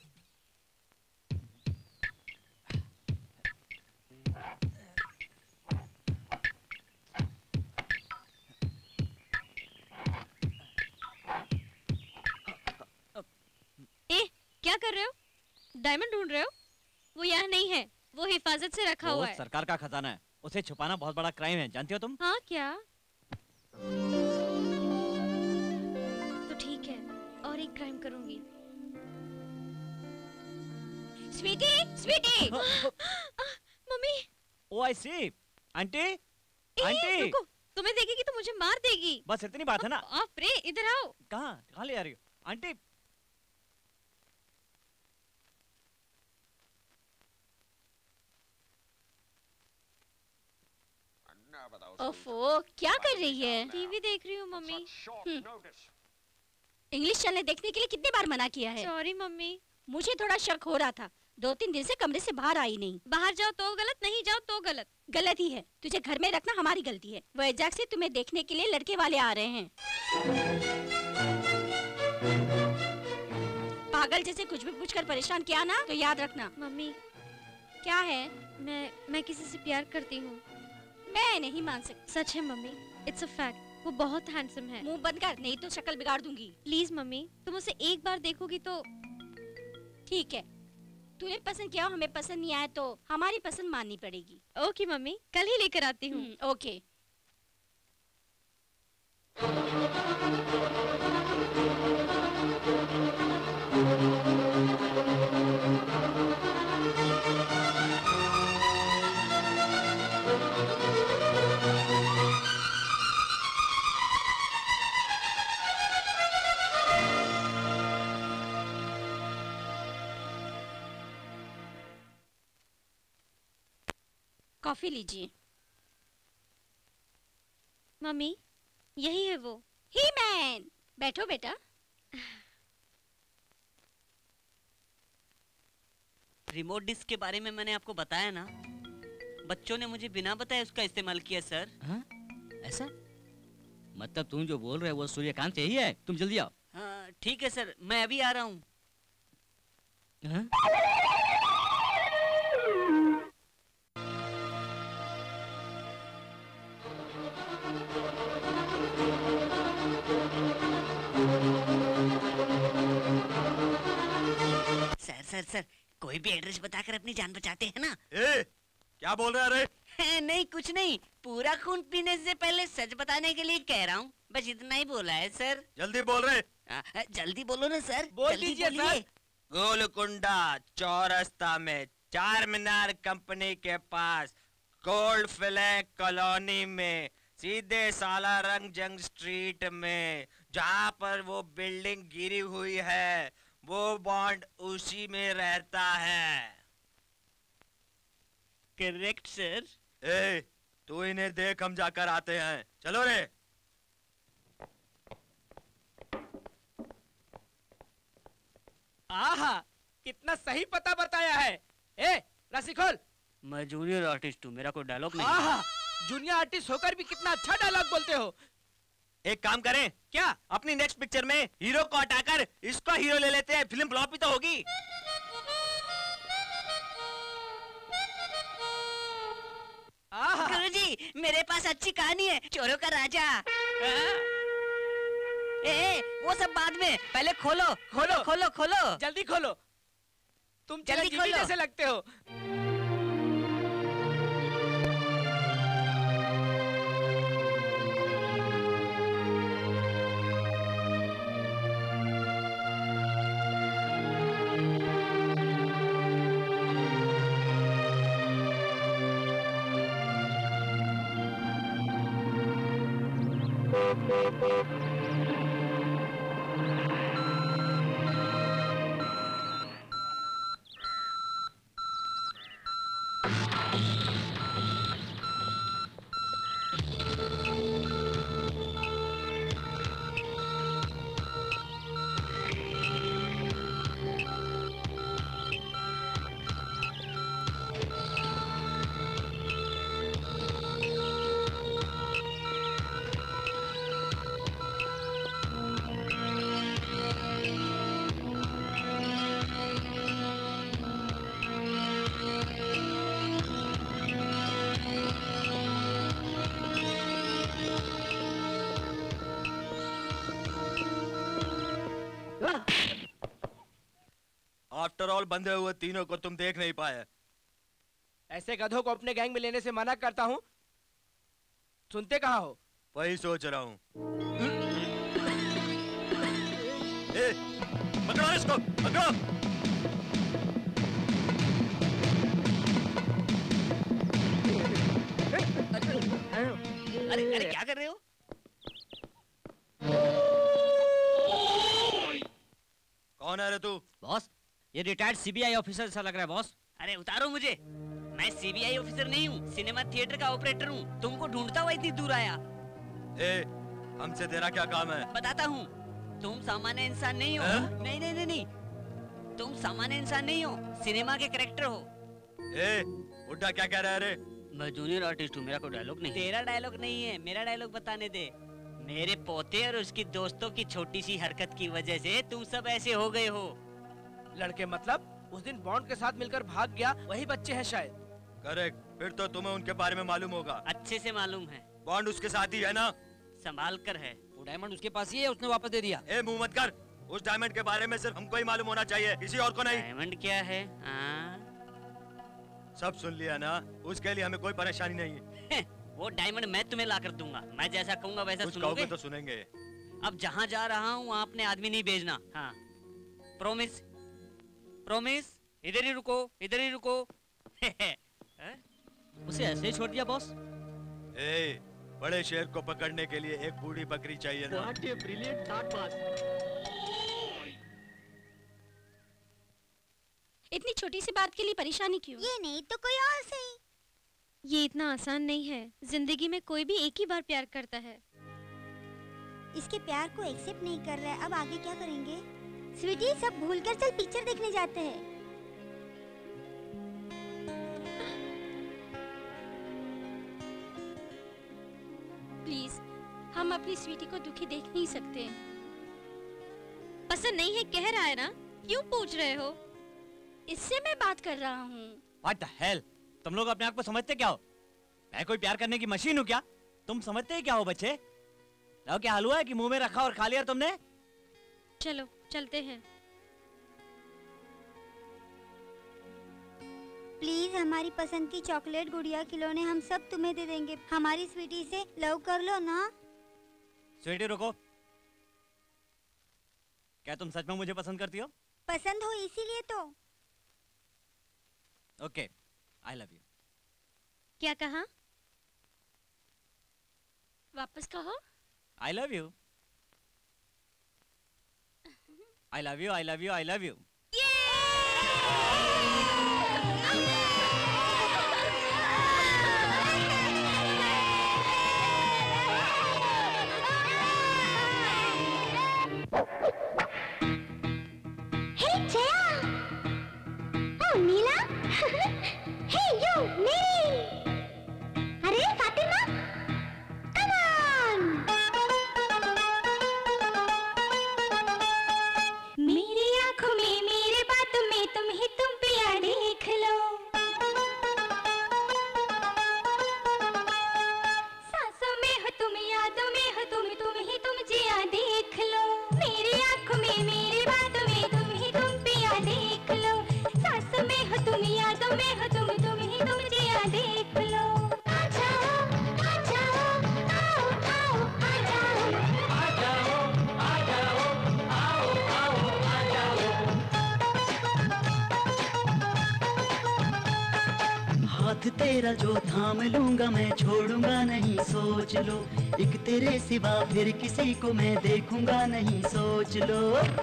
S8: क्या कर रहे हो? डायमंड ढूंढ रहे हो? वो यहाँ नहीं है, वो हिफाजत से रखा हुआ है।
S9: सरकार का खजाना है, उसे छुपाना बहुत बड़ा क्राइम है, जानती हो तुम?
S8: हाँ क्या? तो ठीक है, और एक क्राइम करूंगी।
S4: Sweety, sweety.
S8: Mummy.
S9: Oh I see. Aunty, aunty.
S8: रुको, तुम्हें देखेगी तो मुझे मार देगी।
S9: बस इतनी बात है ना।
S8: आप रे, इधर आओ।
S9: कहाँ ले आ रही हो? आंटी।
S4: ओफो, क्या कर रही है?
S8: टीवी देख रही हूँ मम्मी।
S4: इंग्लिश चैनल देखने के लिए कितनी बार मना किया है?
S8: Sorry mummy.
S4: मुझे थोड़ा शक हो रहा था। 2-3 दिन से कमरे से बाहर आई नहीं।
S8: बाहर जाओ तो गलत, नहीं जाओ तो गलत।
S4: गलत ही है। तुझे घर में रखना हमारी गलती है। वैजाग से तुम्हें देखने के लिए लड़के वाले आ रहे हैं। पागल जैसे कुछ भी पूछकर परेशान किया ना तो याद रखना।
S8: मम्मी।
S4: क्या है?
S8: मैं किसी से प्यार करती हूँ।
S4: मैं नहीं मान सकती।
S8: सच है मम्मी, इट्स अ फैक्ट। वो बहुत हैंडसम है।
S4: मुंह बंद कर, नहीं तो शक्ल बिगाड़ दूंगी।
S8: प्लीज मम्मी, तुम उसे एक बार देखोगी तो।
S4: ठीक है, तूने पसंद किया, हमें पसंद नहीं आया तो हमारी पसंद माननी पड़ेगी।
S8: ओके मम्मी, कल ही लेकर आती हूँ।
S4: ओके। कॉफी लीजिए।
S8: मम्मी, यही है वो।
S4: ही मैन, बैठो बेटा।
S2: रिमोट डिस्क के बारे में मैंने आपको बताया ना, बच्चों ने मुझे बिना बताए उसका इस्तेमाल किया सर।
S12: हाँ? ऐसा? मतलब तुम जो बोल रहे हो वो सूर्यकांत यही है। तुम जल्दी आओ।
S2: हाँ ठीक है सर, मैं अभी आ रहा हूँ।
S12: हाँ?
S2: सर कोई भी एड्रेस बताकर अपनी जान बचाते हैं ना।
S13: क्या बोल रहा है?
S2: नहीं कुछ नहीं, पूरा खून पीने से पहले सच बताने के लिए कह रहा हूँ, बस इतना ही बोला है सर।
S13: जल्दी बोल रहे।
S2: जल्दी बोलो ना सर।
S3: बोल दीजिए सर।
S10: गोलकुंडा चौरस्ता में चार मीनार कंपनी के पास गोल्ड फ्लैग कॉलोनी में सीधे सालारंग जंग स्ट्रीट में जहाँ पर वो बिल्डिंग गिरी हुई है वो बॉन्ड उसी में रहता है।
S2: Correct sir.
S13: तू इन्हें देख, हम जाकर आते हैं। चलो रे।
S3: आहा, कितना सही पता बताया है। रस्सी खोल।
S2: मैं जूनियर आर्टिस्ट हूँ, मेरा कोई डायलॉग नहीं।
S3: आहा, जूनियर आर्टिस्ट होकर भी कितना अच्छा डायलॉग बोलते हो।
S10: एक काम करें क्या, अपनी नेक्स्ट पिक्चर में हीरो को हटाकर इसको हीरो ले लेते हैं, फिल्म फ्लॉप ही तो होगी।
S2: गुरुजी, मेरे पास अच्छी कहानी है, चोरों का राजा। वो सब बाद में, पहले खोलो खोलो खोलो खोलो,
S3: जल्दी खोलो। तुम
S2: जल्दी
S3: चिरंजीवी
S2: खोलो।
S3: जैसे लगते हो।
S13: आफ्टर ऑल बंधे हुए तीनों को तुम देख नहीं पाए।
S3: ऐसे गधों को अपने गैंग में लेने से मना करता हूँ, सुनते कहाँ हो?
S13: वही सोच रहा हूँ। पकड़ो इसको, पकड़ो।
S2: अरे क्या कर रहे हो?
S13: कौन है रे तू?
S12: बॉस, ये रिटायर्ड सीबीआई ऑफिसर सा लग रहा है बॉस।
S2: अरे उतारो मुझे, मैं सीबीआई ऑफिसर नहीं हूँ, सिनेमा थिएटर का ऑपरेटर हूँ। तुमको ढूंढता हुआ इतनी दूर आया।
S13: हमसे तेरा क्या काम है?
S2: बताता हूँ, तुम सामान्य इंसान नहीं हो। नहीं नहीं नहीं नहीं, तुम सामान्य इंसान नहीं हो, सिनेमा के कैरेक्टर हो।
S13: बुड्ढा क्या कह रहा है रे?
S2: मैं जूनियर आर्टिस्ट हूँ, मेरा कोई डायलॉग नहीं। तेरा डायलॉग नहीं है, मेरा डायलॉग बताने दे। मेरे पोते और उसकी दोस्तों की छोटी सी हरकत की वजह से तुम सब ऐसे हो गए हो।
S3: लड़के मतलब उस दिन बॉन्ड के साथ मिलकर भाग गया वही बच्चे हैं शायद।
S13: करेक्ट, फिर तो तुम्हें उनके बारे में मालूम होगा।
S2: अच्छे से मालूम है।
S13: बॉन्ड उसके साथ ही है ना?
S2: संभाल कर है।
S12: वो डायमंड उसके पास ही है, उसने वापस दे दिया।
S13: मुंह मत कर, उस डायमंड के बारे में सिर्फ हमको ही मालूम होना चाहिए, किसी और को नहीं।
S2: डायमंड क्या है?
S13: सब सुन लिया ना, उसके लिए हमें कोई परेशानी नहीं है।
S2: वो डायमंड मैं तुम्हें ला कर दूंगा, मैं जैसा कहूंगा वैसा सुनोगे?
S13: तो सुनेंगे।
S2: अब जहाँ जा रहा हूँ वहाँ अपने आदमी नहीं भेजना। हाँ, प्रॉमिस प्रॉमिस। इधर ही रुको, इधर ही रुको।
S12: उसे ऐसे ही छोड़ दिया बॉस।
S13: बड़े शेर को पकड़ने के लिए एक बूढ़ी बकरी चाहिए ना।
S12: What a brilliant thought, boss.
S4: इतनी छोटी सी बात के लिए परेशानी क्यों?
S8: ये नहीं तो कोई और सही। ये इतना आसान नहीं है, जिंदगी में कोई भी एक ही बार प्यार करता है।
S6: इसके प्यार को एक्सेप्ट नहीं कर रहा है, अब आगे क्या करेंगे? स्वीटी, सब भूलकर चल पिक्चर देखने जाते हैं।
S4: प्लीज, हम हम अपनी स्वीटी को दुखी देख नहीं सकते।
S8: पसंद नहीं है कह रहा है ना, क्यों पूछ रहे हो?
S4: इससे मैं बात कर रहा हूँ।
S9: What the hell? तुम लोग अपने आप को समझते क्या हो? मैं कोई प्यार करने की मशीन हूँ क्या? तुम समझते ही क्या हो बच्चे? लाओ क्या हलवा है कि मुंह में रखा और खा लिया तुमने?
S8: चलो चलते हैं।
S6: प्लीज हमारी पसंद की चॉकलेट, गुड़िया, खिलौने हम सब तुम्हें दे देंगे। हमारी स्वीटी से लव कर लो ना।
S9: स्वीटी रुको, क्या तुम सच में मुझे पसंद करती हो?
S6: पसंद हो इसीलिए तो।
S9: Okay, I love you.
S8: क्या कहा?
S4: वापस कहो।
S9: I love you. I love you, I love you, I love you.
S6: Neela hey you मेरी, अरे फातिमा कम ऑन।
S14: मेरी आंखों में मेरे बातों में तुम ही तुम पिया देख लो, सांसों में हो तुम, यादों में हो तुम ही तुम जिया देख लो। मेरी आंखों में मेरी बातों में तुम ही तुम पिया देख लो, सांसों में हो तुम, यादों में हो तुम ही तुम जिया देख लो। आ जाओ आ जाओ, आओ आओ आ जाओ, आ जाओ आ जाओ, आओ आओ आ जाओ।
S11: हाथ तेरा जो थाम लूंगा मैं छोड़ूंगा नहीं, सोच लो। एक तेरे सिवा फिर किसी को मैं देखूंगा नहीं, सोच लो।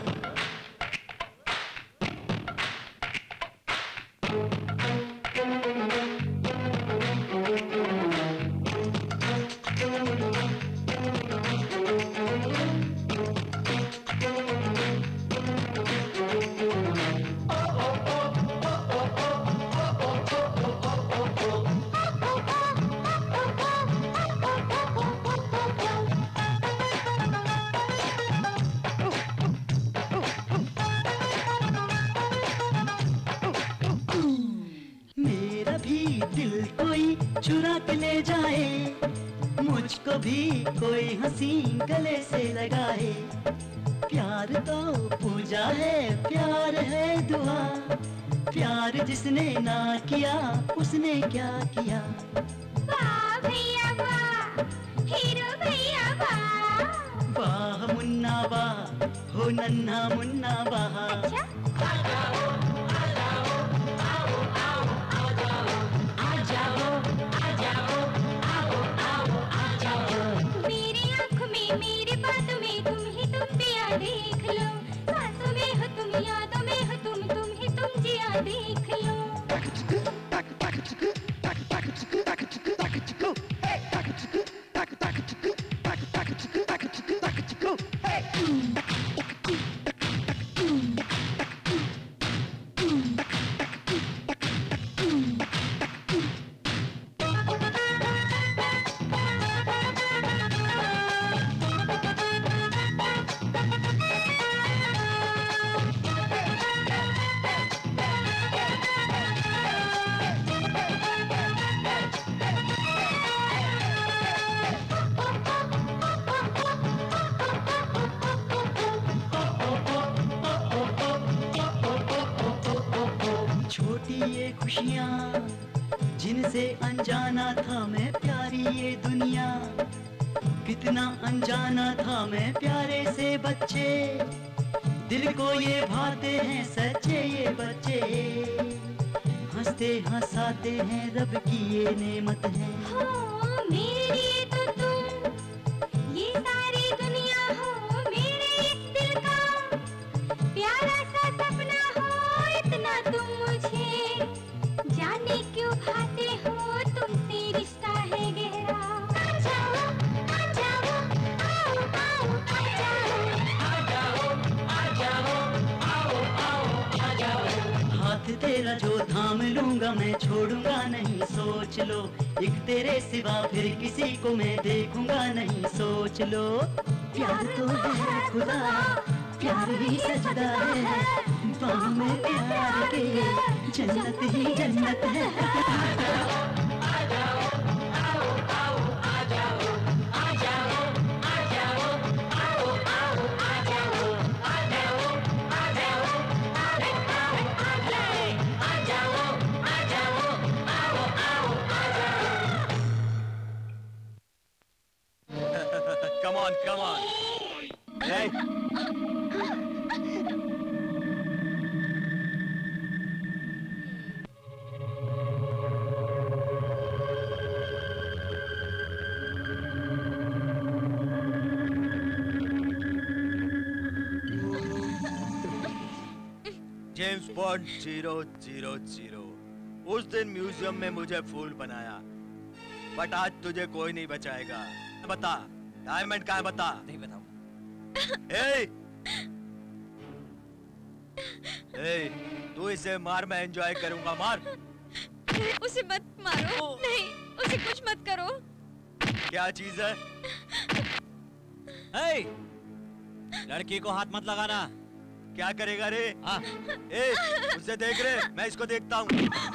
S11: मेरा भी दिल कोई चुरा के ले जाए, मुझको भी कोई हंसी गले से लगाए। प्यार तो पूजा है, प्यार है दुआ, प्यार जिसने ना किया उसने क्या किया।
S14: वाह भैया वाह, हीरो भैया वाह,
S11: वाह मुन्ना वाह, हो नन्हा मुन्ना वाह।
S14: अच्छा आ जाओ आ जाओ, आओ आओ आ जाओ, आ जाओ आ जाओ, आओ आओ आ जाओ। मेरी आंखों में मेरी बातों में तुम ही तुम पिया देख लो, सांसों में हो तुम, यादों में हो तुम ही तुम जिया देख लो।
S11: छोटी ये खुशियाँ जिनसे अनजाना था मैं, प्यारी ये दुनिया कितना अनजाना था मैं। प्यारे से बच्चे दिल को ये भाते हैं सच्चे ये बच्चे, हंसते हंसाते हैं रब की ये नेमत है।
S14: हो मेरे लिए तो तुम ये सारी दुनिया हो, मेरे इस दिल का प्यारा सा सपना हो। इतना तुम मुझे जाने क्यों भाते हो, तुमसे रिश्ता है गहरा। आ जाओ आ जाओ, आओ आओ आ जाओ, आ जाओ आ जाओ, आओ आओ आ जाओ।
S11: हाथ तेरा जो थाम लूंगा मैं छोड़ूंगा नहीं, सोच सोच लो, एक तेरे सिवा फिर किसी को मैं देखूंगा नहीं, सोच लो। प्यार तो है खुदा, प्यार ही सजदा है, बाहों में प्यार के जन्नत ही जन्नत है।
S13: Come on. Hey. James Bond 000। उस दिन म्यूजियम में मुझे फूल बनाया, बट आज तुझे कोई नहीं बचाएगा। बता, डायमंड कहाँ है? बता।
S10: नहीं बताऊं।
S13: तू इसे मार, मैं एंजॉय करूंगा। मार।
S8: उसे मत मारो। नहीं, उसे कुछ मत करो।
S13: क्या चीज है?
S10: लड़की को हाथ मत लगाना।
S13: क्या करेगा रे? उसे देख रहे, मैं इसको देखता हूँ।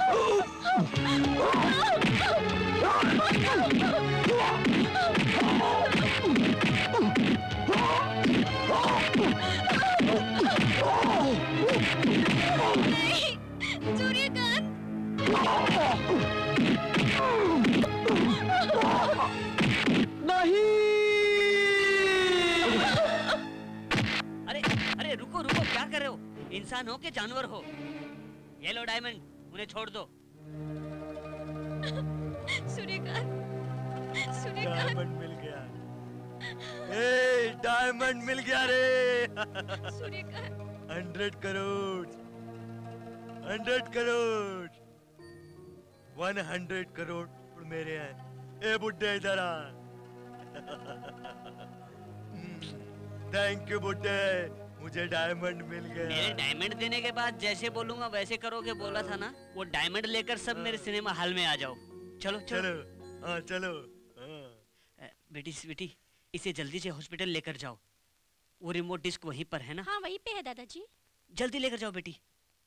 S8: सूर्यकांत।
S2: नहीं। अरे रुको रुको, क्या कर रहे हो? इंसान हो कि जानवर हो? ये लो डायमंड, उन्हें छोड़ दो।
S8: सूर्यकांत,
S13: डायमंड मिल गया। डायमंड मिल गया रे। 100 करोड़, 100 करोड़, 100 करोड़ मेरे हैं। ए बुड्ढे इधर आ। थैंक यू बुड्ढे, मुझे डायमंड मिल गया।
S2: मेरे डायमंड देने के बाद जैसे बोलूंगा वैसे करोगे बोला था ना? वो डायमंड लेकर सब मेरे सिनेमा हॉल में आ जाओ। चलो चलो।
S13: हाँ चलो।
S2: बेटी स्वीटी, इसे जल्दी से हॉस्पिटल लेकर जाओ। वो रिमोट डिस्क वहीं पर है ना?
S4: हाँ वहीं पे है दादाजी।
S2: जल्दी लेकर जाओ बेटी।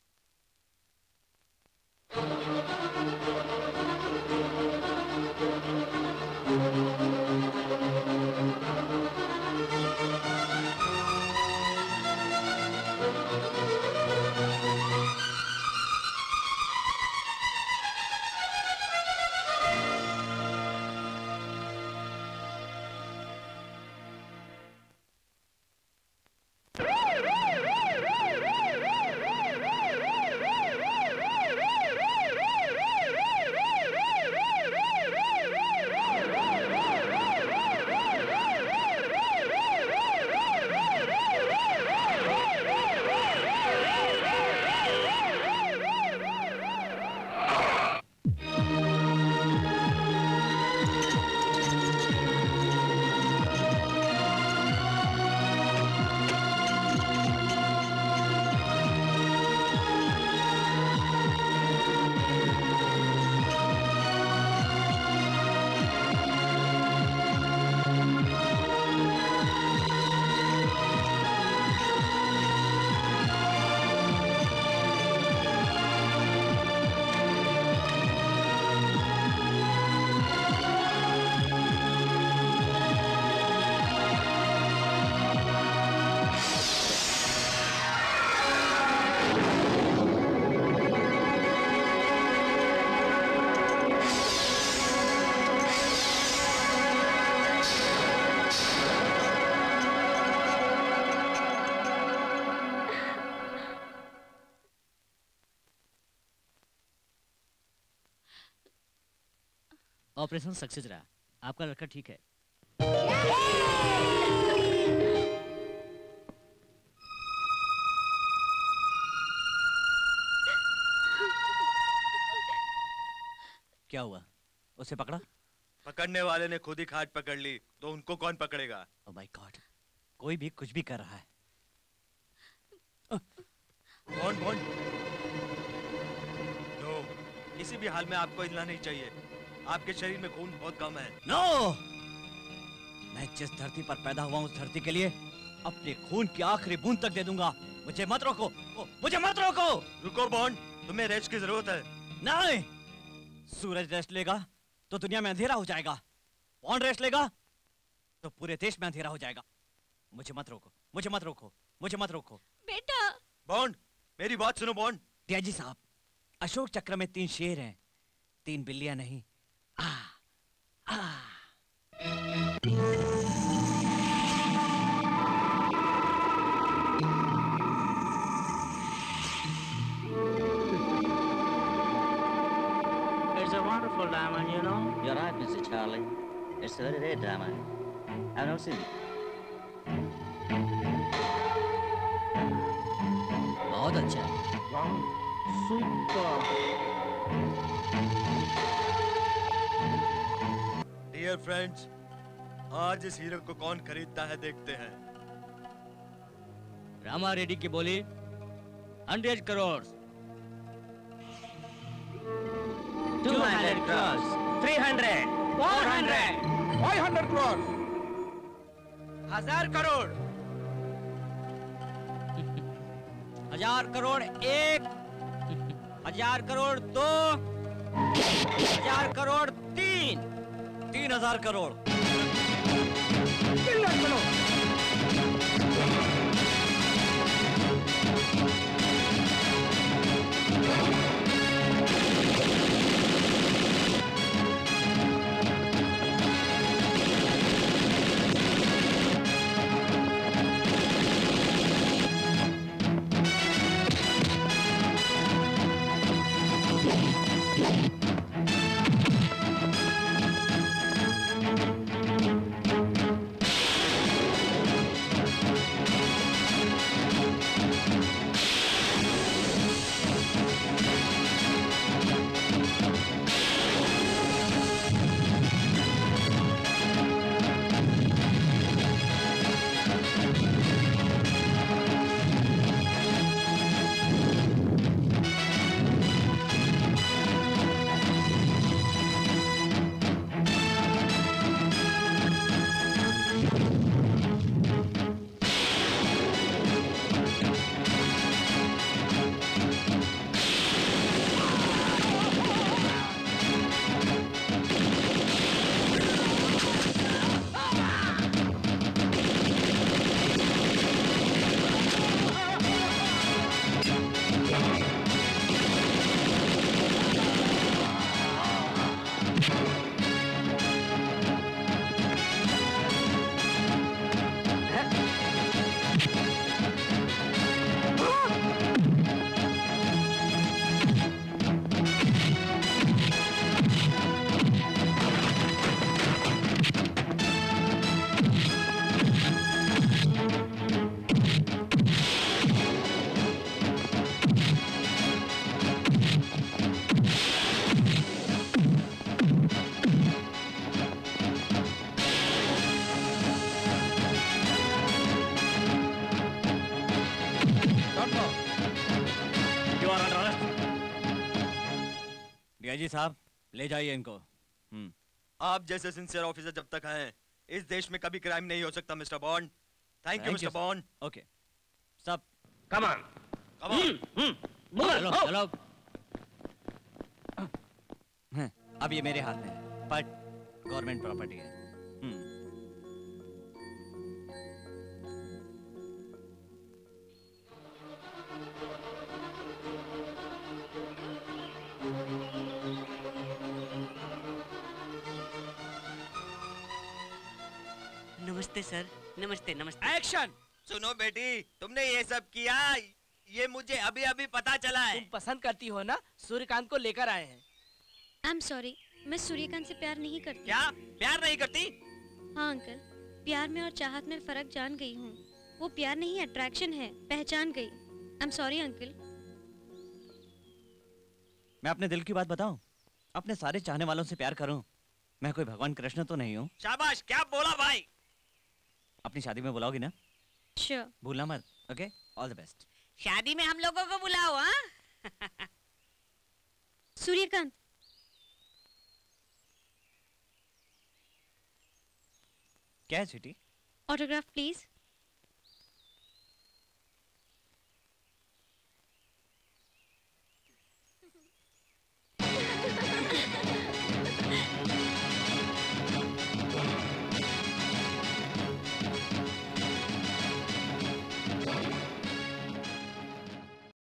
S12: ऑपरेशन सक्सेस रहा, आपका लड़का ठीक है।
S9: क्या हुआ? उसे पकड़ा?
S13: पकड़ने वाले ने खुद ही खाट पकड़ ली, तो उनको कौन पकड़ेगा?
S9: ओह माय गॉड, कोई भी कुछ भी कर रहा है।
S13: बॉन्ड, नो, किसी भी हाल में आपको हिलना नहीं चाहिए। आपके शरीर में खून बहुत कम है।
S9: नो, मैं जिस धरती पर पैदा हुआ हूँ उस धरती के लिए अपने खून की आखिरी बूंद तक दे दूंगा। मुझे मत रोको, मुझे मत रोको।
S13: रुको बॉन्ड, तुम्हें रेस्ट की जरूरत है।
S9: नहीं, सूरज रेस्ट लेगा तो दुनिया में अंधेरा हो जाएगा। बॉन्ड रेस्ट लेगा तो पूरे देश में अंधेरा हो जाएगा। मुझे मत रोको, मुझे मत रोको, मुझे मत रोको।
S8: बेटा
S13: बॉन्ड, मेरी बात सुनो बॉन्ड।
S9: डीआईजी साहब, अशोक चक्र में 3 शेर हैं, 3 बिल्लियां नहीं।
S15: It's a wonderful diamond, you know. You're right, Mr. Charlie. It's a very rare diamond. I've never seen it.
S12: बहुत अच्छा।
S15: Super.
S13: डियर फ्रेंड्स, आज इस हीरो को कौन खरीदता है देखते हैं।
S12: रामा रेड्डी की बोली 100 crore.
S15: 200 crores.
S3: 300, 400, 500 crores, 1000 crore,
S12: 1000 crore 1, 1000 crore 2, 1000 crore 3,
S9: 3000 crore.
S3: 3 lakh crore.
S9: DIG साहब, ले जाइए इनको।
S13: आप जैसे सिंसियर ऑफिसर जब तक हैं, इस देश में कभी क्राइम नहीं हो सकता mister Bond. Thank you mister Bond.
S9: Okay, सब
S3: कम ऑन,
S13: कम ऑन।
S12: चलो चलो।
S9: अब ये मेरे हाथ में है, बट गवर्नमेंट प्रॉपर्टी है।
S2: नमस्ते सर, नमस्ते नमस्ते।
S3: एक्शन।
S10: सुनो बेटी, तुमने ये सब किया, ये मुझे अभी अभी पता चला है।
S3: तुम पसंद करती हो ना, सूर्यकांत को लेकर आए हैं।
S8: आई एम सॉरी, मैं सूर्यकांत से प्यार नहीं करती।
S10: क्या प्यार नहीं करती?
S8: हाँ अंकल, प्यार में और चाहत में फर्क जान गई हूँ। वो प्यार नहीं, अट्रैक्शन है, पहचान गई। I am sorry uncle.
S9: मैं अपने दिल की बात बताऊं, अपने सारे चाहने वालों से प्यार करूं। मैं कोई भगवान कृष्ण तो नहीं हूँ।
S10: शाबाश, क्या बोला भाई।
S9: अपनी शादी में बुलाओगी ना?
S8: श्योर।
S9: भूलना मत। Okay, all the best.
S2: शादी में हम लोगों को बुलाओ। हाँ
S8: सूर्यकांत,
S9: क्या है स्वीटी?
S8: Autograph please.